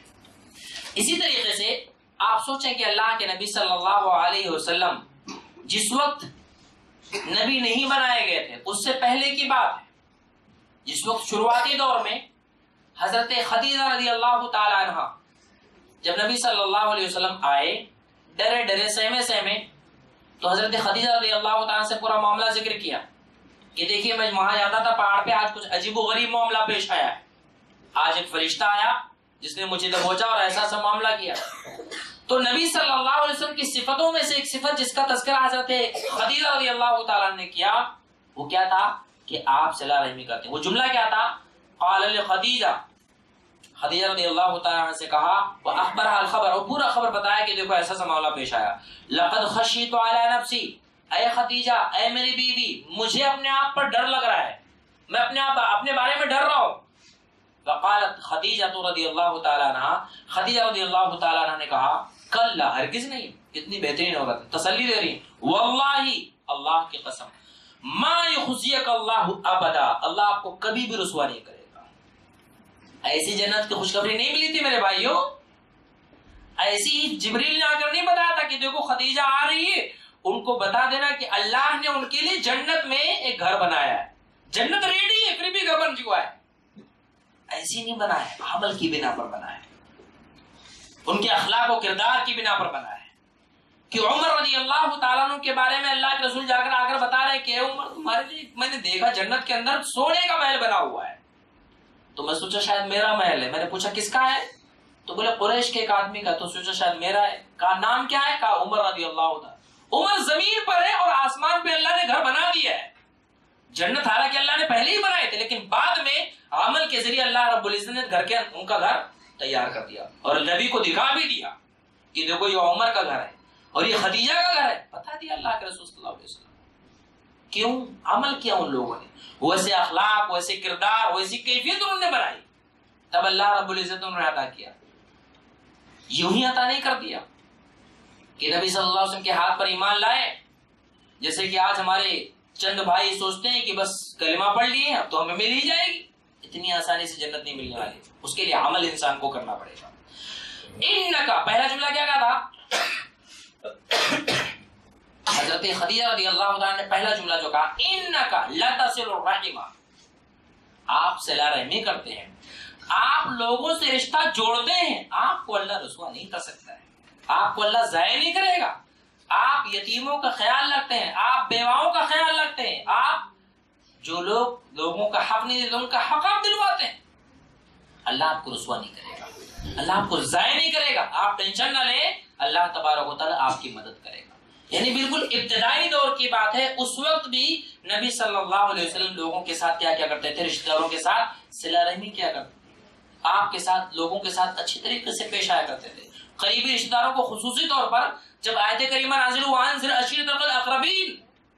اسی طریقے سے آپ سوچیں کہ اللہ کے نبی صلی اللہ علیہ وسلم جس وقت نبی نہیں بنائے گئے تھے, اس سے پہلے کی بات ہے, جس وقت شروعاتی دور میں حضرت خدیجہ رضی اللہ تعالی عنہ جب نبی صلی اللہ علیہ وسلم آئے ڈرے ڈرے سہمے سہمے, تو حضرت خدیجہ رضی اللہ تعالی سے پورا معاملہ ذکر کیا کہ دیکھیے میں وہاں جاتا تھا پہاڑ پہ, آج کچھ عجیب و غریب معاملہ پیش آیا ہے. آج ایک فرشتہ آیا جس نے مجھے دبوچا اور ایسا سا معاملہ کیا. تو نبی صلی اللہ علیہ وسلم کی صفتوں میں سے ایک صفت جس کا تذکرہ حضرت خدیجہ رضی اللہ تعالیٰ نے کیا, وہ کیا تھا کہ آپ صلہ رحمی کرتے ہیں. وہ جملہ کیا تھا؟ قال لخدیجہ, خدیجہ رضی اللہ تعالیٰ سے کہا, وَأَخْبَرَهَا الْخَبَرَ, اور پورا خبر بتایا کہ دیکھو ایسا سا معاملہ پیش آیا. لَقَدْ خَشِيتُ عَلَى نَفْسِي, اے خدیجہ, اے میری بیوی, مجھے اپنے آپ پر ڈر لگ رہا ہے, میں اپنے آپ اپنے بارے میں ڈر رہا ہوں. وقالت خدیجہ رضی اللہ تعالیٰ عنہ, خدیجہ رضی اللہ تعالیٰ عنہ نے کہا, کلا, ہرگز نہیں. کتنی بہترین عورت, تسلی دے رہی, واللہ, اللہ کی قسم, ما یخزیک اللہ ابدا, اللہ آپ کو کبھی بھی رسوا نہیں کرے گا. ایسی جنت کی خوشخبری نہیں ملی تھی میرے بھائیوں, ایسی جبریل نے آ کر نہیں بتایا تھا کہ دیکھو خدیجہ آ رہی ہے, ان کو بتا دینا کہ اللہ نے ان کے لیے جنت میں ایک گھر بنایا ہے, جنت ریڈی ہے, پھر بھی گھر بن چکا ہے. ایسی نہیں بنا ہے, عمل کی بنا پر بنا ہے, ان کے اخلاق و کردار کی بنا پر بنا ہے. کہ عمر رضی اللہ تعالیٰ عنہ کے بارے میں اللہ کے رسول جا کر آ کر بتا رہے کہ عمر تمہارے لیے میں نے دیکھا جنت کے اندر سونے کا محل بنا ہوا ہے, تو میں سوچا شاید میرا محل ہے. میں نے پوچھا کس کا ہے, تو بولے قریش کے ایک آدمی کا, تو سوچا شاید میرا ہے. کہا نام کیا ہے؟ کہا عمر رضی اللہ تعالیٰ. عمر زمین پر ہے اور آسمان پہ اللہ نے گھر بنا دیا ہے. جنت حالانکہ اللہ نے پہلے ہی بنائے تھے, لیکن بعد میں عمل کے ذریعے اللہ رب العزت نے گھر کے ان کا گھر تیار کر دیا, اور نبی کو دکھا بھی دیا کہ دیکھو یہ عمر کا گھر ہے اور یہ خدیجہ کا گھر ہے. بتا دیا اللہ کے رسول صلی اللہ علیہ وسلم. کیوں؟ عمل کیا ان لوگوں نے, ویسے اخلاق, ویسے کردار, ویسی کیفیت انہوں نے بنائی, تب اللہ رب العزت نے انہیں عطا کیا. یوں ہی عطا نہیں کر دیا کہ نبی صلی اللہ علیہ وسلم کے ہاتھ پر ایمان لائے, جیسے کہ آج ہمارے چند بھائی سوچتے ہیں کہ بس کلمہ پڑھ لیے اب تو ہمیں مل ہی جائے گی. اتنی آسانی سے جنت نہیں ملنے والی, اس کے لیے عمل انسان کو کرنا پڑے گا. انکا, پہلا جملہ کیا کہا تھا؟ حضرت خدیجہ رضی اللہ عنہ نے پہلا جملہ جو کہا, انکا لتصل الرحم, آپ صلہ رحمی کرتے ہیں, آپ لوگوں سے رشتہ جوڑتے ہیں. آپ کو اللہ رسوا نہیں کر سکتا ہے, آپ کو اللہ ضائع نہیں کرے گا. آپ یتیموں کا خیال رکھتے ہیں, آپ بیواؤں کا خیال رکھتے ہیں, آپ جو لوگ لوگوں کا حق نہیں دیتے ان کا حق آپ دلواتے ہیں, اللہ آپ کو رسوا نہیں کرے گا, اللہ آپ کو ضائع نہیں کرے گا. آپ ٹینشن نہ لیں, اللہ تبارک و تعالیٰ آپ کی مدد کرے گا. یعنی بالکل ابتدائی دور کی بات ہے, اس وقت بھی نبی صلی اللہ علیہ وسلم لوگوں کے ساتھ کیا کیا کرتے تھے, رشتہ داروں کے ساتھ صلہ رحمی کیا کرتے تھے, آپ کے ساتھ لوگوں کے ساتھ اچھی طریقے سے پیش آیا کرتے تھے. قریبی رشتہ داروں کو خصوصی طور پر جب آیت کریمہ نازل ہوا انذر عشیرتک الاقربین,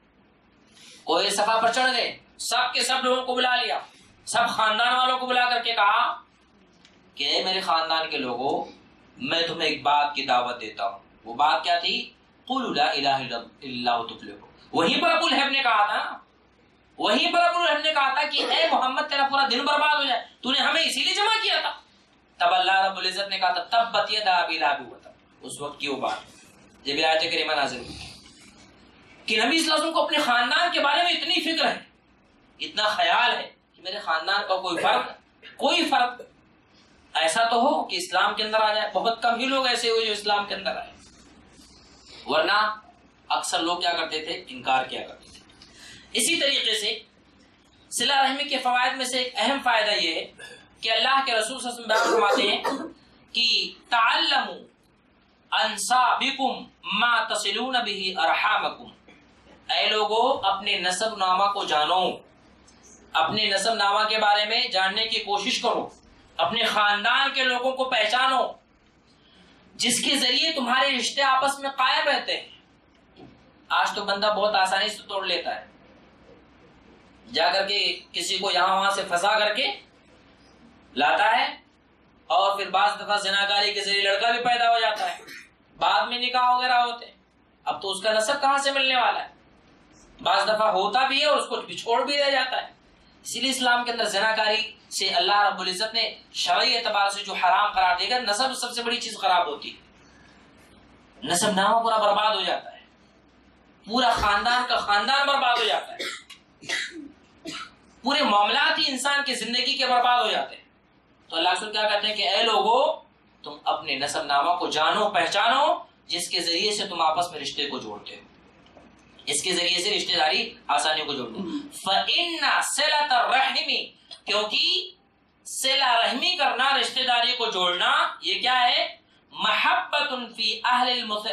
کوئی صفحہ پر چڑھ گئے, سب کے سب لوگوں کو بلا لیا, سب خاندان والوں کو بلا کر کے کہا کہ اے میرے خاندان کے لوگوں, میں تمہیں ایک بات کی دعوت دیتا ہوں. وہ بات کیا تھی؟ قولوا لا الہ الا اللہ تفلحوا. وہیں پر ابو لہب نے کہا تھا, وہیں پر ابو لہب نے کہا تھا کہ اے محمد تیرا پورا دن برباد ہو جائے, تو نے ہمیں اسی لیے جمع کیا تھا. تب اللہ رب العزت نے کہا تھا تبت یدا ابی لہب وتب. اس وقت کی وہ بات جب آیت کریمہ نازل ہوئی کہ نبی صلی اللہ علیہ وسلم کو اپنے خاندان کے بارے میں اتنی فکر ہے, اتنا خیال ہے کہ میرے خاندان کا کوئی فرق کوئی فرق ایسا تو ہو کہ اسلام کے اندر آ جائے. بہت کم ہی لوگ ایسے ہوئے جو اسلام کے اندر آئے, ورنہ اکثر لوگ کیا کرتے تھے, انکار کیا کرتے تھے. اسی طریقے سے صلہ رحمی کے فوائد میں سے ایک اہم فائدہ یہ ہے کہ اللہ کے رسول صلی اللہ علیہ وسلم بیان فرماتے ہیں کہ تعلموا انسابکم ما تصلون به ارحامکم. اے لوگو اپنے نسب نامہ کو جانو, اپنے نسب نامہ کے بارے میں جاننے کی کوشش کرو, اپنے خاندان کے لوگوں کو پہچانو جس کے ذریعے تمہارے رشتے آپس میں قائم رہتے ہیں. آج تو بندہ بہت آسانی سے توڑ لیتا ہے, جا کر کے کسی کو یہاں وہاں سے پھنسا کر کے لاتا ہے, اور پھر بعض دفعہ زناکاری کے ذریعے لڑکا بھی پیدا ہو جاتا ہے, بعد میں نکاح وغیرہ ہوتے ہیں. اب تو اس کا نسب کہاں سے ملنے والا ہے؟ بعض دفعہ ہوتا بھی ہے اور اس کو چھوڑ بھی دیا جاتا ہے. اسی لیے اسلام کے اندر زناکاری سے اللہ رب العزت نے شرعی اعتبار سے جو حرام قرار دے گا, نسب سب سے بڑی چیز خراب ہوتی ہے, نسب نامہ پورا برباد ہو جاتا ہے, پورا خاندان کا خاندان برباد ہو جاتا ہے, پورے معاملات ہی انسان کی زندگی کے برباد ہو جاتے ہیں. تو اللہ رسول کیا کہتے ہیں کہ اے لوگو تم اپنے نسب نامہ کو جانو پہچانو جس کے ذریعے سے تم آپس میں رشتے کو جوڑتے ہو, اس کے ذریعے سے رشتہ داری آسانی کو جوڑتے ہیں. فَإِنَّ صِلَةَ الرَّحِمِ, کیونکہ صلہ رحمی کرنا, رشتہ داری کو جوڑنا, یہ کیا ہے؟ محبت فی اہل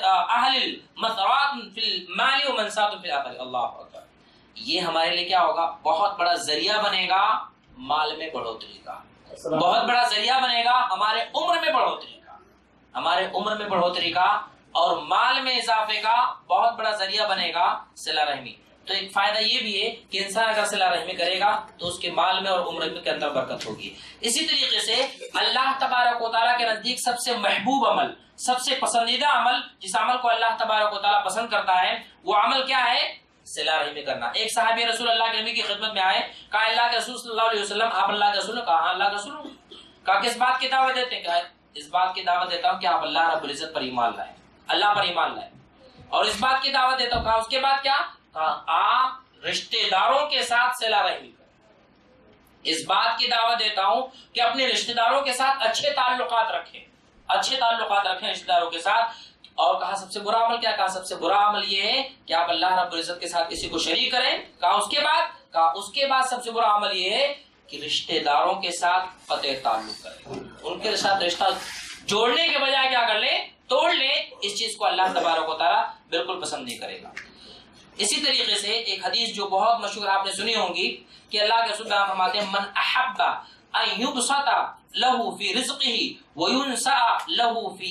المثرات فی المال و منصات فی الاخر. اللہ اکبر. یہ ہمارے لیے کیا ہوگا؟ بہت بڑا ذریعہ بنے گا مال میں بڑھوتری کا, بہت بڑا ذریعہ بنے گا ہمارے عمر میں بڑھوتری کا, ہمارے عمر میں بڑھوتری کا اور مال میں اضافے کا بہت بڑا ذریعہ بنے گا صلہ رحمی. تو ایک فائدہ یہ بھی ہے کہ انسان اگر صلہ رحمی کرے گا تو اس کے مال میں اور عمر کے اندر برکت ہوگی. اسی طریقے سے اللہ تبارک و تعالیٰ کے نزدیک سب سے محبوب عمل, سب سے پسندیدہ عمل, جس عمل کو اللہ تبارک و تعالیٰ پسند کرتا ہے, وہ عمل کیا ہے؟ صلہ رحمی کرنا. ایک صحابی رسول اللہ کے نبی کی خدمت میں آئے, کہا اللہ کے رسول صلی اللہ علیہ وسلم, آپ اللہ کے رسول؟ کہا اللہ کے رسول. کہا کس بات کی دعوت دیتے ہیں؟ کہا اس بات کی دعوت دیتا ہوں کہ آپ اللہ رب العزت پر ایمان لائیں, اللہ پر ایمان لائیں. اور اس بات کی دعوت دیتا ہوں. کہا اس کے بعد کیا؟ کہا آپ رشتہ داروں کے ساتھ صلہ رحمی کریں. اس بات کی دعوت دیتا ہوں کہ اپنے رشتہ داروں کے ساتھ اچھے تعلقات رکھیں, اچھے تعلقات رکھیں رشتہ داروں کے ساتھ. اور کہا سب سے برا عمل کیا؟ کہا سب سے برا عمل یہ ہے کہ آپ اللہ رب العزت کے ساتھ کسی کو شریک کریں. کہا اس کے بعد؟ کہا اس کے بعد سب سے برا عمل یہ ہے کہ رشتہ داروں کے ساتھ قطع تعلق کریں, ان کے ساتھ رشتہ جوڑنے کے بجائے کیا کر لیں؟ توڑ لیں. اس چیز کو اللہ تبارک و تعالیٰ بالکل پسند نہیں کرے گا. اسی طریقے سے ایک حدیث جو بہت مشہور آپ نے سنی ہوگی کہ اللہ کے رسول بیان فرماتے ہیں من احب ان یبسط له فی رزقه وینسع له فی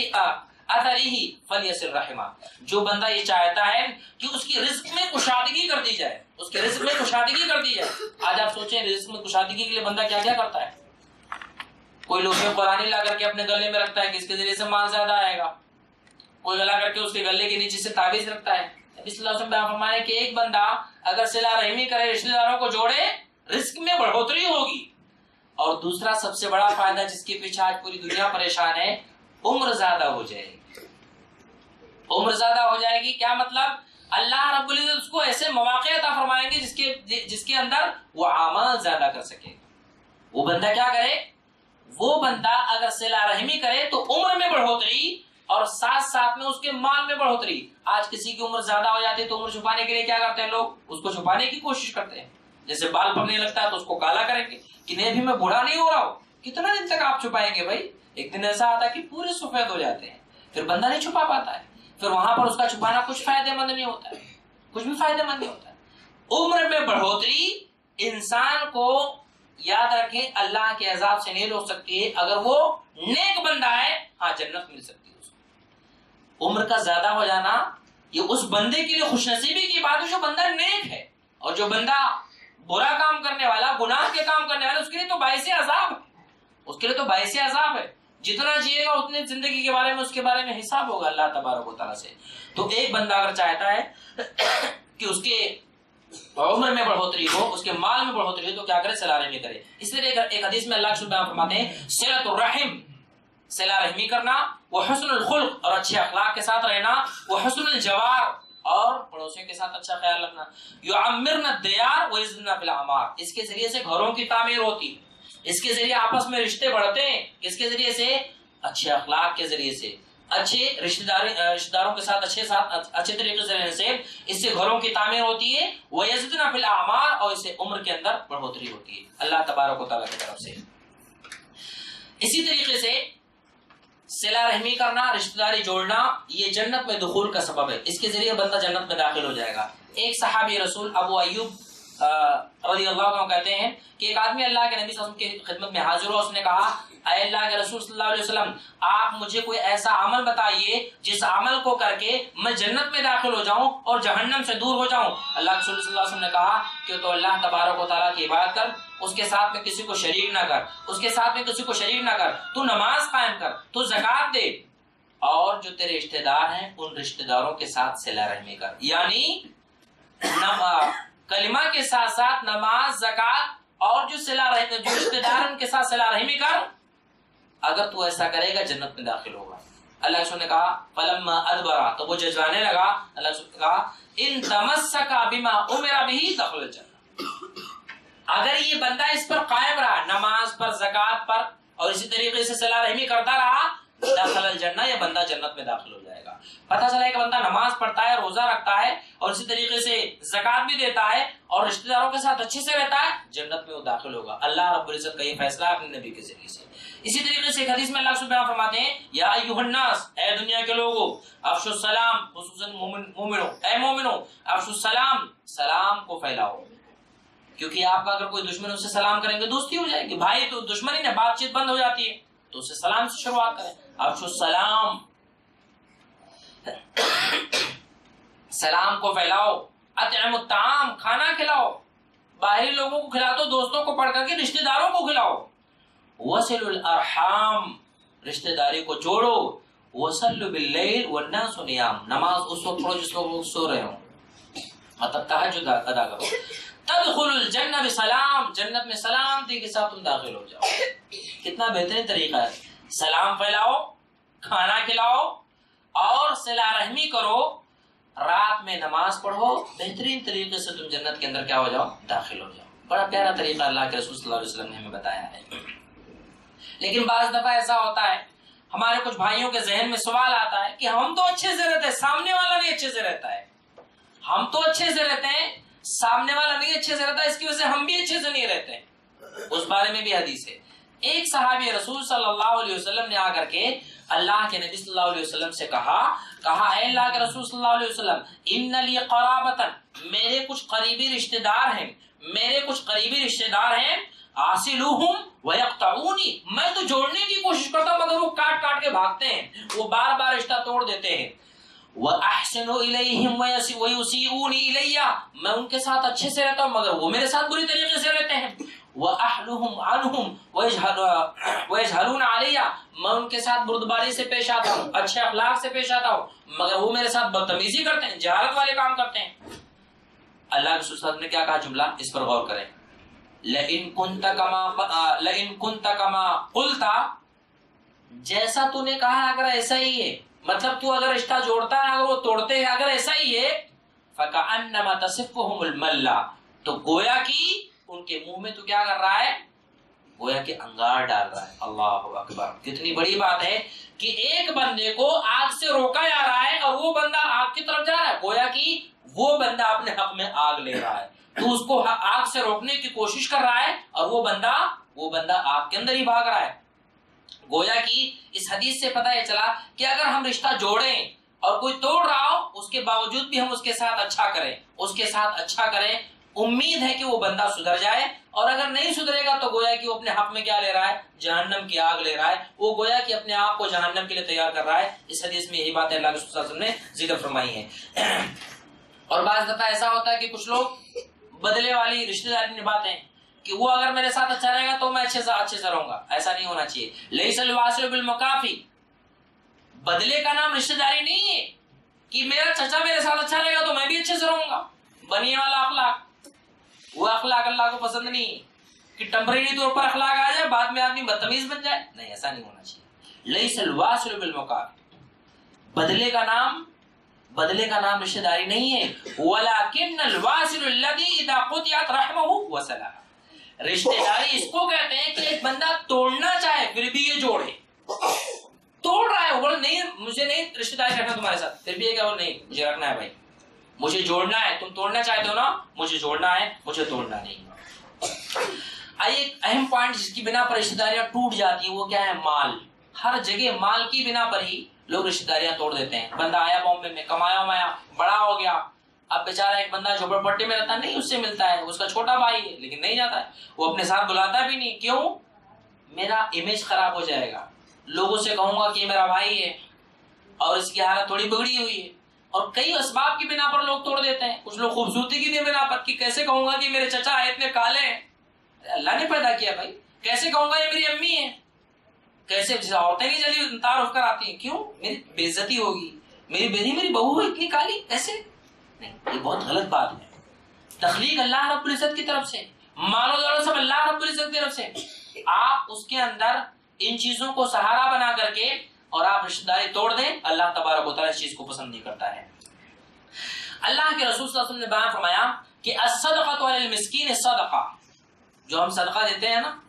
اثره فلیصل رحمہ. جو بندہ یہ چاہتا ہے کہ اس کی رزق میں کشادگی کر دی جائے, اس کے رزق میں کشادگی کر دی جائے. آج آپ سوچیں رزق میں کشادگی کے لیے بندہ کیا کیا کرتا ہے. کوئی لوگ قرآن لا کر کے اپنے گلے میں رکھتا ہے کہ اس کے ذریعے سے مال زیادہ آئے گا, کوئی گلا کر کے اس کے گلے کے نیچے سے تعویذ رکھتا ہے. نبی صلی اللہ علیہ وسلم بیان فرمایا کہ ایک بندہ اگر صلہ رحمی کرے, رشتہ داروں کو جوڑے, رزق میں بڑھوتری ہوگی. اور دوسرا سب سے بڑا فائدہ جس کے پیچھے آج پوری دنیا پریشان ہے, عمر زیادہ ہو جائے گی. عمر زیادہ ہو جائے گی کیا مطلب؟ اللہ رب العزت اس کو ایسے مواقع عطا فرمائیں گے جس کے جس کے اندر وہ اعمال زیادہ کر سکے. وہ بندہ کیا کرے؟ وہ بندہ اگر صلہ رحمی کرے تو عمر میں بڑھوتری اور ساتھ ساتھ میں اس کے مال میں بڑھوتری. آج کسی کی عمر زیادہ ہو جاتی ہے تو عمر چھپانے کے لیے کیا کرتے ہیں لوگ؟ اس کو چھپانے کی کوشش کرتے ہیں. جیسے بال پکنے لگتا ہے تو اس کو کالا کریں گے کہ نہیں بھی میں بوڑھا نہیں ہو رہا ہوں. کتنا دن تک آپ چھپائیں گے بھائی؟ ایک دن ایسا آتا ہے کہ پورے سفید ہو جاتے ہیں, پھر بندہ نہیں چھپا پاتا ہے, پھر وہاں پر اس کا چھپانا کچھ فائدہ مند نہیں ہوتا ہے, کچھ بھی فائدہ مند نہیں ہوتا ہے. عمر میں بڑھوتری انسان کو یاد رکھیں اللہ کے عذاب سے نہیں روک سکتی ہے. اگر وہ نیک بندہ ہے ہاں جنت مل سکتی ہے اس کو. عمر کا زیادہ ہو جانا یہ اس بندے کے لیے خوش نصیبی کی بات ہے جو بندہ نیک ہے, اور جو بندہ برا کام کرنے والا, گناہ کے کام کرنے والا, اس کے لیے تو باعث عذاب ہے, اس کے لیے تو باعث عذاب ہے. جتنا جیے گا اتنے زندگی کے بارے میں اس کے بارے میں حساب ہوگا اللہ تبارک و تعالیٰ سے. تو ایک بندہ اگر چاہتا ہے کہ اس کے عمر میں بڑھوتری ہو, اس کے مال میں بڑھوتری ہو, تو کیا کرے؟ صلہ رحمی کرے. اس لیے ایک حدیث میں اللہ سبحانہ فرماتے ہیں صلۃ الرحم, صلہ رحمی کرنا, وہ حسن الخلق اور اچھے اخلاق کے ساتھ رہنا, وہ حسن الجوار اور پڑوسیوں کے ساتھ اچھا خیال رکھنا, یعمرن الدیار ویزدن فی الاعمار. اس کے ذریعے سے گھروں کی تعمیر ہوتی ہے, اس کے ذریعے آپس میں رشتے بڑھتے ہیں, اس کے ذریعے سے اچھے اخلاق کے ذریعے سے, اچھے رشتہ داری رشتہ داروں کے ساتھ اچھے ساتھ اچھے طریقے سے رہنے سے اس سے گھروں کی تعمیر ہوتی ہے. وَيَزِدْنَ فِي الْأَعْمَارِ, اور اس سے عمر کے اندر بڑھوتری ہوتی ہے اللہ تبارک و تعالیٰ کی طرف سے. اسی طریقے سے صلہ رحمی کرنا, رشتہ داری جوڑنا, یہ جنت میں دخول کا سبب ہے. اس کے ذریعے بندہ جنت میں داخل ہو جائے گا. ایک صحابی رسول ابو ایوب رضی اللہ عنہ کہتے ہیں کہ ایک آدمی اللہ کے نبی صلی اللہ علیہ وسلم کی خدمت میں حاضر ہوا. اس نے کہا اے اللہ کے رسول صلی اللہ علیہ وسلم, آپ مجھے کوئی ایسا عمل بتائیے جس عمل کو کر کے میں جنت میں داخل ہو جاؤں اور جہنم سے دور ہو جاؤں. اللہ کے رسول صلی اللہ علیہ وسلم نے کہا کہ تو اللہ تبارک و تعالیٰ کی عبادت کر, اس کے ساتھ میں کسی کو شریک نہ کر, اس کے ساتھ میں کسی کو شریک نہ کر, تو نماز قائم کر, تو زکات دے, اور جو تیرے رشتہ دار ہیں ان رشتہ داروں کے ساتھ صلہ رحمی کر. یعنی کلمہ کے ساتھ ساتھ نماز, زکات اور جو صلہ رحمی جو رشتہ دار ان کے ساتھ صلہ رحمی کر. اگر تو ایسا کرے گا جنت میں داخل ہوگا. اللہ کے رسول نے کہا فلما ادبر, تو وہ ججانے لگا. اللہ کے رسول نے کہا ان تمسک بما امر به دخل الجنہ. اگر یہ بندہ اس پر قائم رہا, نماز پر, زکات پر, اور اسی طریقے سے صلہ رحمی کرتا رہا, داخل الجنہ, یہ بندہ جنت میں داخل ہو جائے گا. پتہ چلا ہے کہ بندہ نماز پڑھتا ہے, روزہ رکھتا ہے, اور اسی طریقے سے زکات بھی دیتا ہے, اور رشتہ داروں کے ساتھ اچھے سے رہتا ہے, جنت میں وہ داخل ہوگا. اللہ رب العزت کا یہ فیصلہ ہے اپنے نبی کے ذریعے سے. اسی طریقے سے ایک حدیث میں اللہ سبحانہ فرماتے ہیں یا ایھا الناس, اے دنیا کے لوگوں, افشوا السلام, خصوصاً مومنوں, اے مومنوں افشوا السلام, سلام کو پھیلاؤ. کیونکہ آپ کا اگر کوئی دشمن اس سے سلام کریں گے دوستی ہو جائے گی. بھائی تو دشمنی نے بات چیت بند ہو جاتی ہے, تو اسے سلام سے شروعات کریں. افشوا السلام, سلام کو پھیلاؤ. اطعموا الطعام, کھانا کھلاؤ, باہری لوگوں کو کھلاؤ, تو دوستوں کو پڑھ کر کے رشتہ داروں کو کھلاؤ. وصلوا الارحام, رشتہ داری کو جوڑو. وصلوا باللیل والناس نیام, نماز اس وقت پڑھو جس وقت لوگ سو رہے ہوں, مطلب تہجد ادا کرو. تدخل الجنہ بسلام, جنت میں سلامتی کے ساتھ تم داخل ہو جاؤ. کتنا بہترین طریقہ ہے. سلام پھیلاؤ, کھانا کھلاؤ, اور صلہ رحمی کرو, رات میں نماز پڑھو, بہترین طریقے سے تم جنت کے اندر کیا ہو جاؤ, داخل ہو جاؤ. بڑا پیارا طریقہ اللہ کے رسول صلی اللہ علیہ وسلم نے ہمیں بتایا ہے. لیکن بعض دفعہ ایسا ہوتا ہے ہمارے کچھ بھائیوں کے ذہن میں سوال آتا ہے کہ ہم تو اچھے سے رہتے ہیں, سامنے والا نہیں اچھے سے رہتا ہے. ہم تو اچھے سے رہتے ہیں, سامنے والا نہیں اچھے سے رہتا, اس کی وجہ سے ہم بھی اچھے سے نہیں رہتے ہیں. اس بارے میں بھی حدیث ہے. ایک صحابی رسول صلی اللہ علیہ وسلم نے آ کر کے اللہ کے نبی صلی اللہ علیہ وسلم سے کہا کہا اے اللہ کے رسول صلی اللہ علیہ وسلم, ان لی قرابۃ, میرے کچھ قریبی رشتہ دار ہیں, میرے کچھ قریبی رشتہ دار ہیں, آصلوہم ویقطعونی, میں تو جوڑنے کی کوشش کرتا ہوں مگر وہ کاٹ کاٹ کے بھاگتے ہیں, وہ بار بار رشتہ توڑ دیتے ہیں. وَأَحْسِنُ إِلَيْهِمْ وَيُسِيئُونِ إِلَيَّ, میں ان کے ساتھ اچھے سے رہتا ہوں مگر وہ میرے ساتھ بری طریقے سے رہتے ہیں. وَأَحْلُهُمْ عَنْهُمْ وَيَجْهَلُونَ عَلَيَّ, میں ان کے ساتھ بردباری سے پیش آتا ہوں, اچھے اخلاق سے پیش آتا ہوں مگر وہ میرے ساتھ بدتمیزی کرتے ہیں, جہالت والے کام کرتے ہیں. اللہ کے رسول صلی اللہ علیہ وسلم نے کیا کہا جملہ, اس پر غور کریں. لَإِن كُنْتَ كَمَا لَإِن كُنْتَ كَمَا قُلْتَ, جیسا تو نے کہا اگر ایسا ہی ہے, مطلب تو اگر رشتہ جوڑتا ہے اگر وہ توڑتے ہیں اگر ایسا ہی ہے, فَكَأَنَّمَا تَصِفُّهُمُ الْمَلَّ, تو گویا کہ ان کے منہ میں تو کیا کر رہا ہے, گویا کہ انگار ڈال رہا ہے. اللہ اکبر, کتنی بڑی بات ہے کہ ایک بندے کو آگ سے روکا جا رہا ہے اور وہ بندہ آگ کی طرف جا رہا ہے. گویا کہ وہ بندہ اپنے حق میں آگ لے رہا ہے, تو اس کو آگ سے روکنے کی کوشش کر رہا ہے اور وہ بندہ وہ بندہ آگ کے اندر ہی بھاگ رہا ہے. گویا کہ اس حدیث سے پتہ یہ چلا کہ اگر ہم رشتہ جوڑیں اور کوئی توڑ رہا ہو اس کے باوجود بھی ہم اس کے ساتھ اچھا کریں اس کے ساتھ اچھا کریں امید ہے کہ وہ بندہ سدھر جائے, اور اگر نہیں سدھرے گا تو گویا کہ وہ اپنے حق میں کیا لے رہا ہے, جہنم کی آگ لے رہا ہے. وہ گویا کہ اپنے آپ کو جہنم کے لیے تیار کر رہا ہے. اس حدیث میں یہی بات اللہ کے رسول صلی اللہ علیہ وسلم نے ذکر فرمائی ہے. اور بعض دفعہ ایسا ہوتا ہے کہ کچھ لوگ بدلے والی رشتہ داری نبھاتے ہیں کہ وہ اگر میرے ساتھ اچھا رہے گا تو میں اچھے سے اچھے سے رہوں گا. ایسا نہیں ہونا چاہیے. لیس الواصل بالمکافی, بدلے کا نام رشتہ داری نہیں ہے کہ میرا چچا میرے ساتھ اچھا رہے گا تو میں بھی اچھے سے رہوں گا. بنیے والا اخلاق, وہ اخلاق اللہ کو پسند نہیں کہ ٹمپریری طور پر اخلاق آ جائے بعد میں آدمی بدتمیز بن جائے. نہیں, ایسا نہیں ہونا چاہیے. لیس الواصل بالمکافی, بدلے کا نام بدلے کا نام رشتہ داری نہیں ہے. ولکن الواصل الذی اذا قطعت رحمہ وصلہ, رشتہ داری اس کو کہتے ہیں کہ ایک بندہ توڑنا چاہے پھر بھی یہ جوڑے. توڑ رہا ہے, وہ بولے نہیں مجھے نہیں رشتہ داری رکھنا تمہارے ساتھ, پھر بھی یہ کہ وہ نہیں مجھے رکھنا ہے بھائی, مجھے جوڑنا ہے. تم توڑنا چاہتے ہو نا, مجھے جوڑنا ہے, مجھے توڑنا نہیں. ایک اہم پوائنٹ جس کی بنا پر رشتہ داریاں ٹوٹ جاتی ہیں وہ کیا ہے, مال. ہر جگہ مال کی بنا پر ہی لوگ رشتہ داریاں توڑ دیتے ہیں. بندہ آیا بامبے میں, کمایا ومایا, بڑا ہو گیا, اب بیچارہ ایک بندہ جھوپڑ پٹی میں رہتا نہیں, اس سے ملتا ہے, اس کا چھوٹا بھائی ہے لیکن نہیں جاتا ہے, وہ اپنے ساتھ بلاتا بھی نہیں. کیوں؟ میرا امیج خراب ہو جائے گا, لوگوں سے کہوں گا کہ میرا بھائی ہے اور اس کی حالت تھوڑی بگڑی ہوئی ہے. اور کئی اسباب کی بنا پر لوگ توڑ دیتے ہیں. کچھ لوگ خوبصورتی کی بنا پر کہ کیسے کہوں گا کہ میرے چچا ہے اتنے کالے ہیں, اللہ نے پیدا کیا بھائی, کیسے کہوں گا یہ میری امی ہے, کیسے عورتیں نہیں جلدی تعارف کر آتی ہیں, کیوں میری بے عزتی ہوگی, میری بیٹی میری بہو ہے اتنی کالی, ایسے نہیں. یہ بہت غلط بات ہے. تخلیق اللہ رب العزت کی طرف سے, مال و دولت سب اللہ رب العزت کی طرف سے. آپ اس کے اندر ان چیزوں کو سہارا بنا کر کے اور آپ رشتہ داری توڑ دیں, اللہ تبارک و تعالیٰ اس چیز کو پسند نہیں کرتا ہے. اللہ کے رسول صلی اللہ علیہ وسلم نے بیان فرمایا کہ الصدقۃ علی المسکین صدقہ, جو ہم صدقہ دیتے ہیں نا,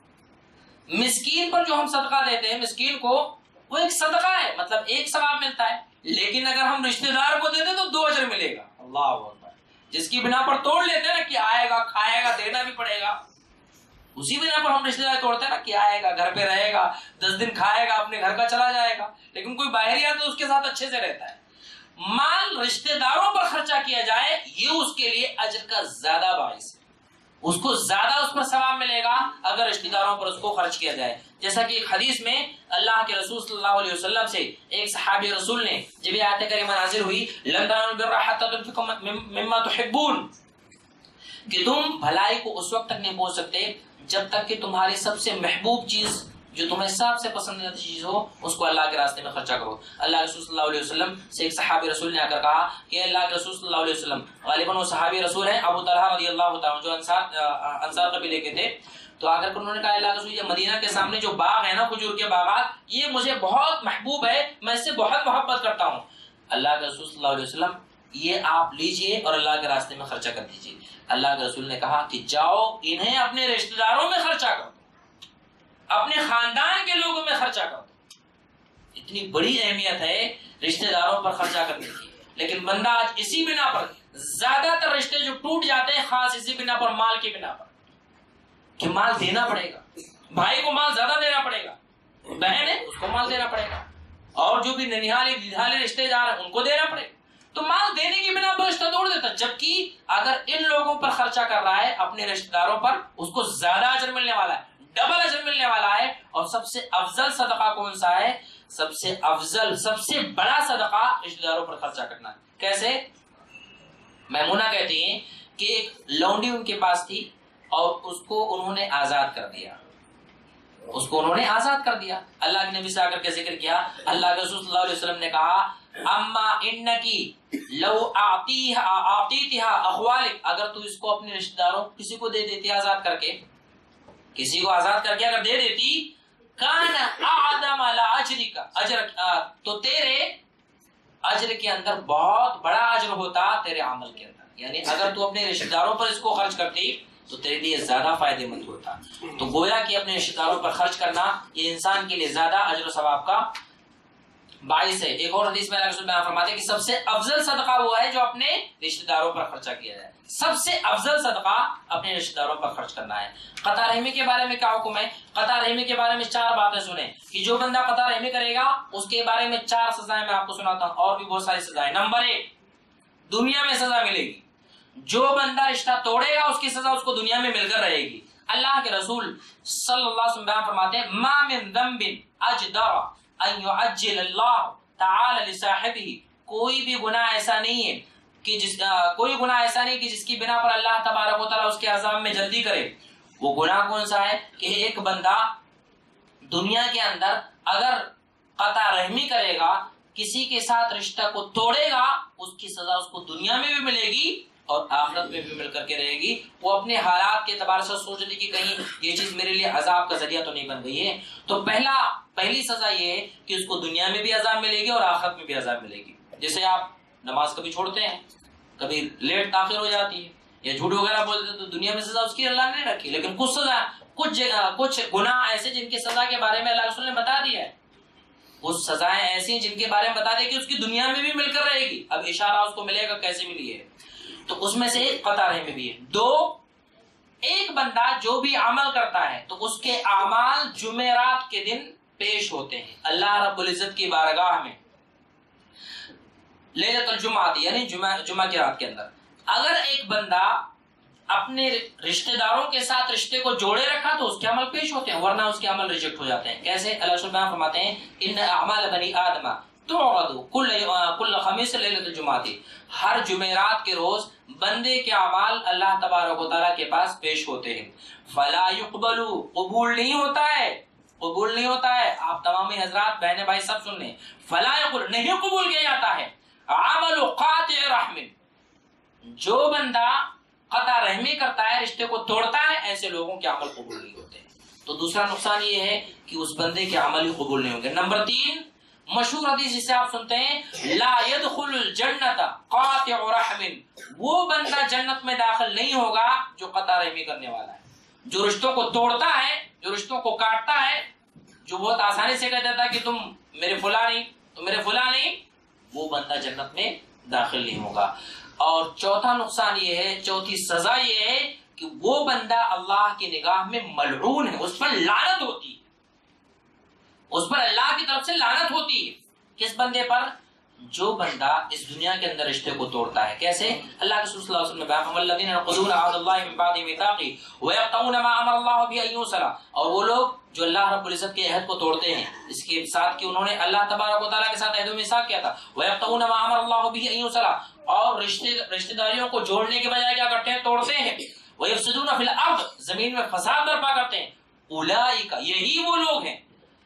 مسکین پر جو ہم صدقہ دیتے ہیں مسکین کو, وہ ایک صدقہ ہے, مطلب ایک ثواب ملتا ہے. لیکن اگر ہم رشتہ دار کو دیتے تو دو اجر ملے گا. اللہ اکبر. جس کی بنا پر توڑ لیتے ہیں نا کہ آئے گا کھائے گا دینا بھی پڑے گا, اسی بنا پر ہم رشتہ دار توڑتے ہیں نا کہ آئے گا گھر پہ رہے گا دس دن کھائے گا اپنے گھر کا چلا جائے گا, لیکن کوئی باہری آتا تو اس کے ساتھ اچھے سے رہتا ہے. مال رشتہ داروں پر خرچہ کیا جائے یہ اس کے لیے اجر کا زیادہ باعث ہے, اس کو زیادہ اس پر ثواب ملے گا اگر رشتہ داروں پر اس کو خرچ کیا جائے. جیسا کہ ایک حدیث میں اللہ کے رسول صلی اللہ علیہ وسلم سے ایک صحابی رسول نے جب یہ آیت کریمہ نازل ہوئی لن تنالوا البر حتى تنفقوا مما تحبون, کہ تم بھلائی کو اس وقت تک نہیں پہنچ سکتے جب تک کہ تمہاری سب سے محبوب چیز جو تمہیں سب سے پسندیدہ چیز ہو اس کو اللہ کے راستے میں خرچہ کرو. اللہ رسول صلی اللہ علیہ وسلم سے ایک صحابی رسول نے آ کر کہا کہ اللہ کے رسول صلی اللہ علیہ وسلم, غالباً وہ صحابی رسول ہیں ابو طلحہ رضی اللہ تعالیٰ جو انصار انصار قبیلے کے تھے, تو آ کر انہوں نے کہا اللہ کے رسول یہ مدینہ کے سامنے جو باغ ہے نا کھجور کے باغات, یہ مجھے بہت محبوب ہے, میں اس سے بہت محبت کرتا ہوں. اللہ کے رسول صلی اللہ علیہ وسلم یہ آپ لیجئے اور اللہ کے راستے میں خرچہ کر دیجئے. اللہ کے رسول نے کہا کہ جاؤ انہیں اپنے رشتہ داروں میں خرچہ کرو, اپنے خاندان کے لوگوں میں خرچہ کرو. اتنی بڑی اہمیت ہے رشتہ داروں پر خرچہ کرنے کی. لیکن بندہ آج اسی بنا پر زیادہ تر رشتے جو ٹوٹ جاتے ہیں خاص اسی بنا پر, مال کی بنا پر, کہ مال دینا پڑے گا, بھائی کو مال زیادہ دینا پڑے گا, بہن ہے اس کو مال دینا پڑے گا, اور جو بھی ننیھالی دیدھالے رشتے دار ہیں ان کو دینا پڑے گا. تو مال دینے کی بنا پر رشتہ توڑ دیتا, جبکہ اگر ان لوگوں پر خرچہ کر رہا ہے اپنے رشتہ داروں پر اس کو زیادہ اجر ملنے والا ہے, ڈبل اجر ملنے والا ہے. اور سب سے افضل صدقہ کون سا ہے؟ سب سے افضل سب سے بڑا صدقہ رشتہ داروں پر خرچہ کرنا ہے. کیسے؟ میمونہ کہتی ہیں کہ ایک لونڈی ان کے پاس تھی اور اس کو انہوں نے آزاد کر دیا, اس کو انہوں نے آزاد کر دیا. اللہ کے نبی سے آ کر کے ذکر کیا, اللہ کے رسول صلی اللہ علیہ وسلم نے کہا اما انکی لو اعطیها اعطیتها اخوالک, اگر تو اس کو اپنے رشتہ داروں کسی کو دے دیتی آزاد کر کے, کسی کو آزاد کر کے اگر دے دیتی, کان اعظم لاجرک اجر, تو تیرے اجر کے اندر بہت بڑا اجر ہوتا تیرے عمل کے اندر. یعنی اگر تو اپنے رشتہ داروں پر اس کو خرچ کرتی, تو تیرے لیے زیادہ فائدے مند ہوتا. تو گویا کہ اپنے رشتہ داروں پر خرچ کرنا یہ انسان کے لیے زیادہ اجر و ثواب کا باعث ہے. ایک اور حدیث میں اللہ رسول بیان فرماتے ہیں کہ سب سے افضل صدقہ وہ ہے جو اپنے رشتہ داروں پر خرچہ کیا جائے. سب سے افضل صدقہ اپنے رشتہ داروں پر خرچ کرنا ہے. قطع رحمی کے بارے میں کیا حکم ہے؟ قطع رحمی کے بارے میں چار باتیں سنیں کہ جو بندہ قطع رحمی کرے گا اس کے بارے میں چار سزائیں میں آپ کو سناتا ہوں، اور بھی بہت ساری سزائیں. نمبر ایک، دنیا میں سزا ملے گی. جو بندہ رشتہ توڑے گا اس کی سزا اس کو دنیا میں مل کر رہے گی. اللہ کے رسول صلی اللہ علیہ وسلم بیان فرماتے ہیں ما من ذنب اجدر ان يعجل اللہ تعالی لصاحبہ، کوئی بھی گناہ ایسا نہیں ہے کہ جس کوئی گناہ ایسا نہیں کہ جس کی بنا پر اللہ تبارک و تعالی اس کے عذاب میں جلدی کرے. وہ گناہ کون سا ہے کہ ایک بندہ دنیا کے اندر اگر قطع رحمی کرے گا، کسی کے ساتھ رشتہ کو توڑے گا، اس کی سزا اس کو دنیا میں بھی ملے گی اور آخرت میں بھی مل کر کے رہے گی. وہ اپنے حالات کے اعتبار سے سوچ رہی کہ کہیں یہ چیز میرے لیے عذاب کا ذریعہ تو نہیں بن گئی ہے. تو پہلا پہلی سزا یہ ہے کہ اس کو دنیا میں بھی عذاب ملے گی اور آخرت میں بھی عذاب ملے گی. جیسے آپ نماز کبھی چھوڑتے ہیں، کبھی لیٹ تاخیر ہو جاتی ہے یا جھوٹ وغیرہ بولتے ہیں، تو دنیا میں سزا اس کی اللہ نے رکھی. لیکن کچھ سزا کچھ جگہ کچھ گناہ ایسے جن کی سزا کے بارے میں اللہ رسول نے بتا دیا ہے. کچھ سزائیں ایسی ہیں جن کے بارے میں بتا دیا کہ اس کی دنیا میں بھی مل کر رہے گی. اب اشارہ اس کو ملے گا کیسے ملی ہے، تو اس میں سے ایک قطع رحمی بھی ہے. دو، ایک بندہ جو بھی عمل کرتا ہے تو اس کے اعمال جمعرات کے دن پیش ہوتے ہیں اللہ رب العزت کی بارگاہ میں لیلۃ الجمعہ، یعنی جمعہ جمعہ کی رات کے اندر. اگر ایک بندہ اپنے رشتہ داروں کے ساتھ رشتے کو جوڑے رکھا تو اس کے عمل پیش ہوتے ہیں، ورنہ اس کے عمل ریجیکٹ ہو جاتے ہیں. کیسے؟ اللہ رسول بیان فرماتے ہیں ان اعمال بنی آدم تعرض کل کل خمیس لیلۃ الجمعہ، ہر جمعرات کے روز بندے کے اعمال اللہ تبارک و تعالیٰ کے پاس پیش ہوتے ہیں. فلا يقبل، قبول نہیں ہوتا ہے، قبول نہیں ہوتا ہے. آپ تمامی حضرات بہنیں بھائی سب سن لیں، فلا يقبل، نہیں قبول کیا جاتا ہے عمل قاطع رحم، جو بندہ قطع رحمی کرتا ہے، رشتے کو توڑتا ہے، ایسے لوگوں کے عمل قبول نہیں ہوتے. تو دوسرا نقصان یہ ہے کہ اس بندے کے عمل ہی قبول نہیں ہوں گے. نمبر تین، مشہور حدیث جسے آپ سنتے ہیں لا يدخل الجنت قاطع رحم، وہ بندہ جنت میں داخل نہیں ہوگا جو قطع رحمی کرنے والا ہے، جو رشتوں کو توڑتا ہے، جو رشتوں کو کاٹتا ہے، جو بہت آسانی سے کہہ دیتا ہے کہ تم میرے فلاں نہیں، تم میرے فلاں نہیں، وہ بندہ جنت میں داخل نہیں ہوگا. اور چوتھا نقصان یہ ہے، چوتھی سزا یہ ہے کہ وہ بندہ اللہ کی نگاہ میں ملعون ہے، اس پر لعنت ہوتی ہے، اس پر اللہ کی طرف سے لعنت ہوتی ہے. کس بندے پر؟ جو بندہ اس دنیا کے اندر رشتے کو توڑتا ہے. کیسے؟ اللہ کے رسول صلی اللہ علیہ وسلم نے بیان فرمایا الذین ينقضون عہد اللہ من بعد میثاقہ ویقطعون ما امر اللہ بہ ان یوصل، اور وہ لوگ جو اللہ رب العزت کے عہد کو توڑتے ہیں، اس کے ساتھ کہ انہوں نے اللہ تبارک و تعالیٰ کے ساتھ عہد و میثاق کیا تھا، ویقطعون ما امر اللہ بہ ان یوصل، اور رشتے رشتہ داریوں کو جوڑنے کے بجائے کیا کرتے ہیں؟ توڑتے ہیں. ویفسدون فی الارض، زمین میں فساد برپا کرتے ہیں. اولئک، یہی وہ لوگ ہیں،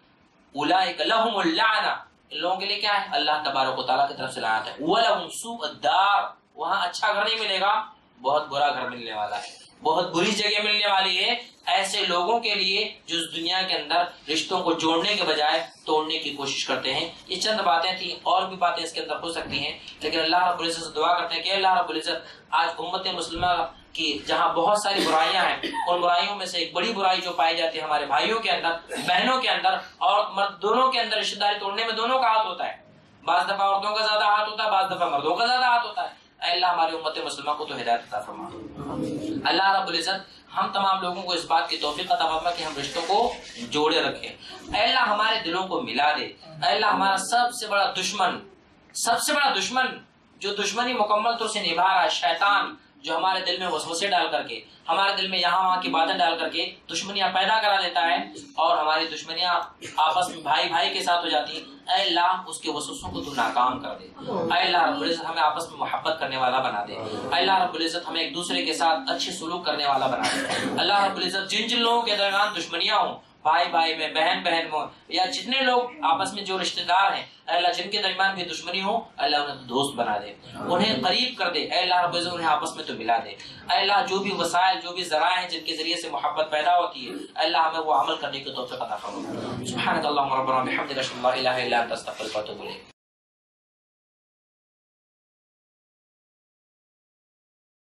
اولئک لہم اللعنہ، ان لوگوں کے لیے کیا ہے؟ اللہ تبارک و تعالیٰ کی طرف سے لعنت ہے. وَلَهُمْ سُوءُ الدَّارِ، وہاں اچھا گھر نہیں ملے گا، بہت برا گھر ملنے والا ہے، بہت بری جگہ ملنے والی ہے ایسے لوگوں کے لیے جو اس دنیا کے اندر رشتوں کو جوڑنے کے بجائے توڑنے کی کوشش کرتے ہیں. یہ چند باتیں تھیں، اور بھی باتیں اس کے اندر ہو سکتی ہیں، لیکن اللہ رب العزت سے دعا کرتے ہیں کہ اللہ رب العزت آج امت مسلمہ کی جہاں بہت ساری برائیاں ہیں، ان برائیوں میں سے ایک بڑی برائی جو پائی جاتی ہے ہمارے بھائیوں کے اندر، بہنوں کے اندر اور مرد دونوں کے اندر، رشتہ داری توڑنے میں دونوں کا ہاتھ ہوتا ہے. بعض دفعہ عورتوں کا زیادہ ہاتھ ہوتا ہے، بعض دفعہ مردوں کا زیادہ ہاتھ ہوتا ہے. اے اللہ ہماری امت مسلمہ کو تو ہدایت عطا فرما. اللہ رب العزت ہم تمام لوگوں کو اس بات کی توفیق عطا فرما کہ ہم رشتوں کو جوڑے رکھیں. اے اللہ ہمارے دلوں کو ملا دے. اے اللہ ہمارا سب سے بڑا دشمن، سب سے بڑا دشمن جو دشمنی مکمل طور سے نبھا رہا ہے، شیطان، جو ہمارے دل میں وسوسے ڈال کر کے، ہمارے دل میں یہاں وہاں کی باتیں ڈال کر کے دشمنیاں پیدا کرا دیتا ہے، اور ہماری دشمنیاں آپس میں بھائی بھائی کے ساتھ ہو جاتی ہیں. اے اللہ اس کے وسوسوں کو تو ناکام کر دے. اے اللہ رب العزت ہمیں آپس میں محبت کرنے والا بنا دے. اے اللہ رب العزت ہمیں ایک دوسرے کے ساتھ اچھے سلوک کرنے والا بنا دے. اللہ رب العزت جن جن لوگوں کے درمیان دشمنیاں ہوں، بھائی بھائی میں، بہن بہن میں، یا جتنے لوگ آپس میں جو رشتہ دار ہیں، اے اللہ جن کے درمیان بھی دشمنی ہو، اللہ انہیں دوست بنا دے، انہیں قریب کر دے. اے اللہ رب العزت انہیں آپس میں تو ملا دے. اے اللہ جو بھی وسائل، جو بھی ذرائع ہیں جن کے ذریعے سے محبت پیدا ہوتی ہے، اے اللہ ہمیں وہ عمل کرنے کی توفیق عطا فرما. سبحانک اللہم ربنا بحمدک اشہد ان لا الہ الا انت استغفرک و اتوب الیک.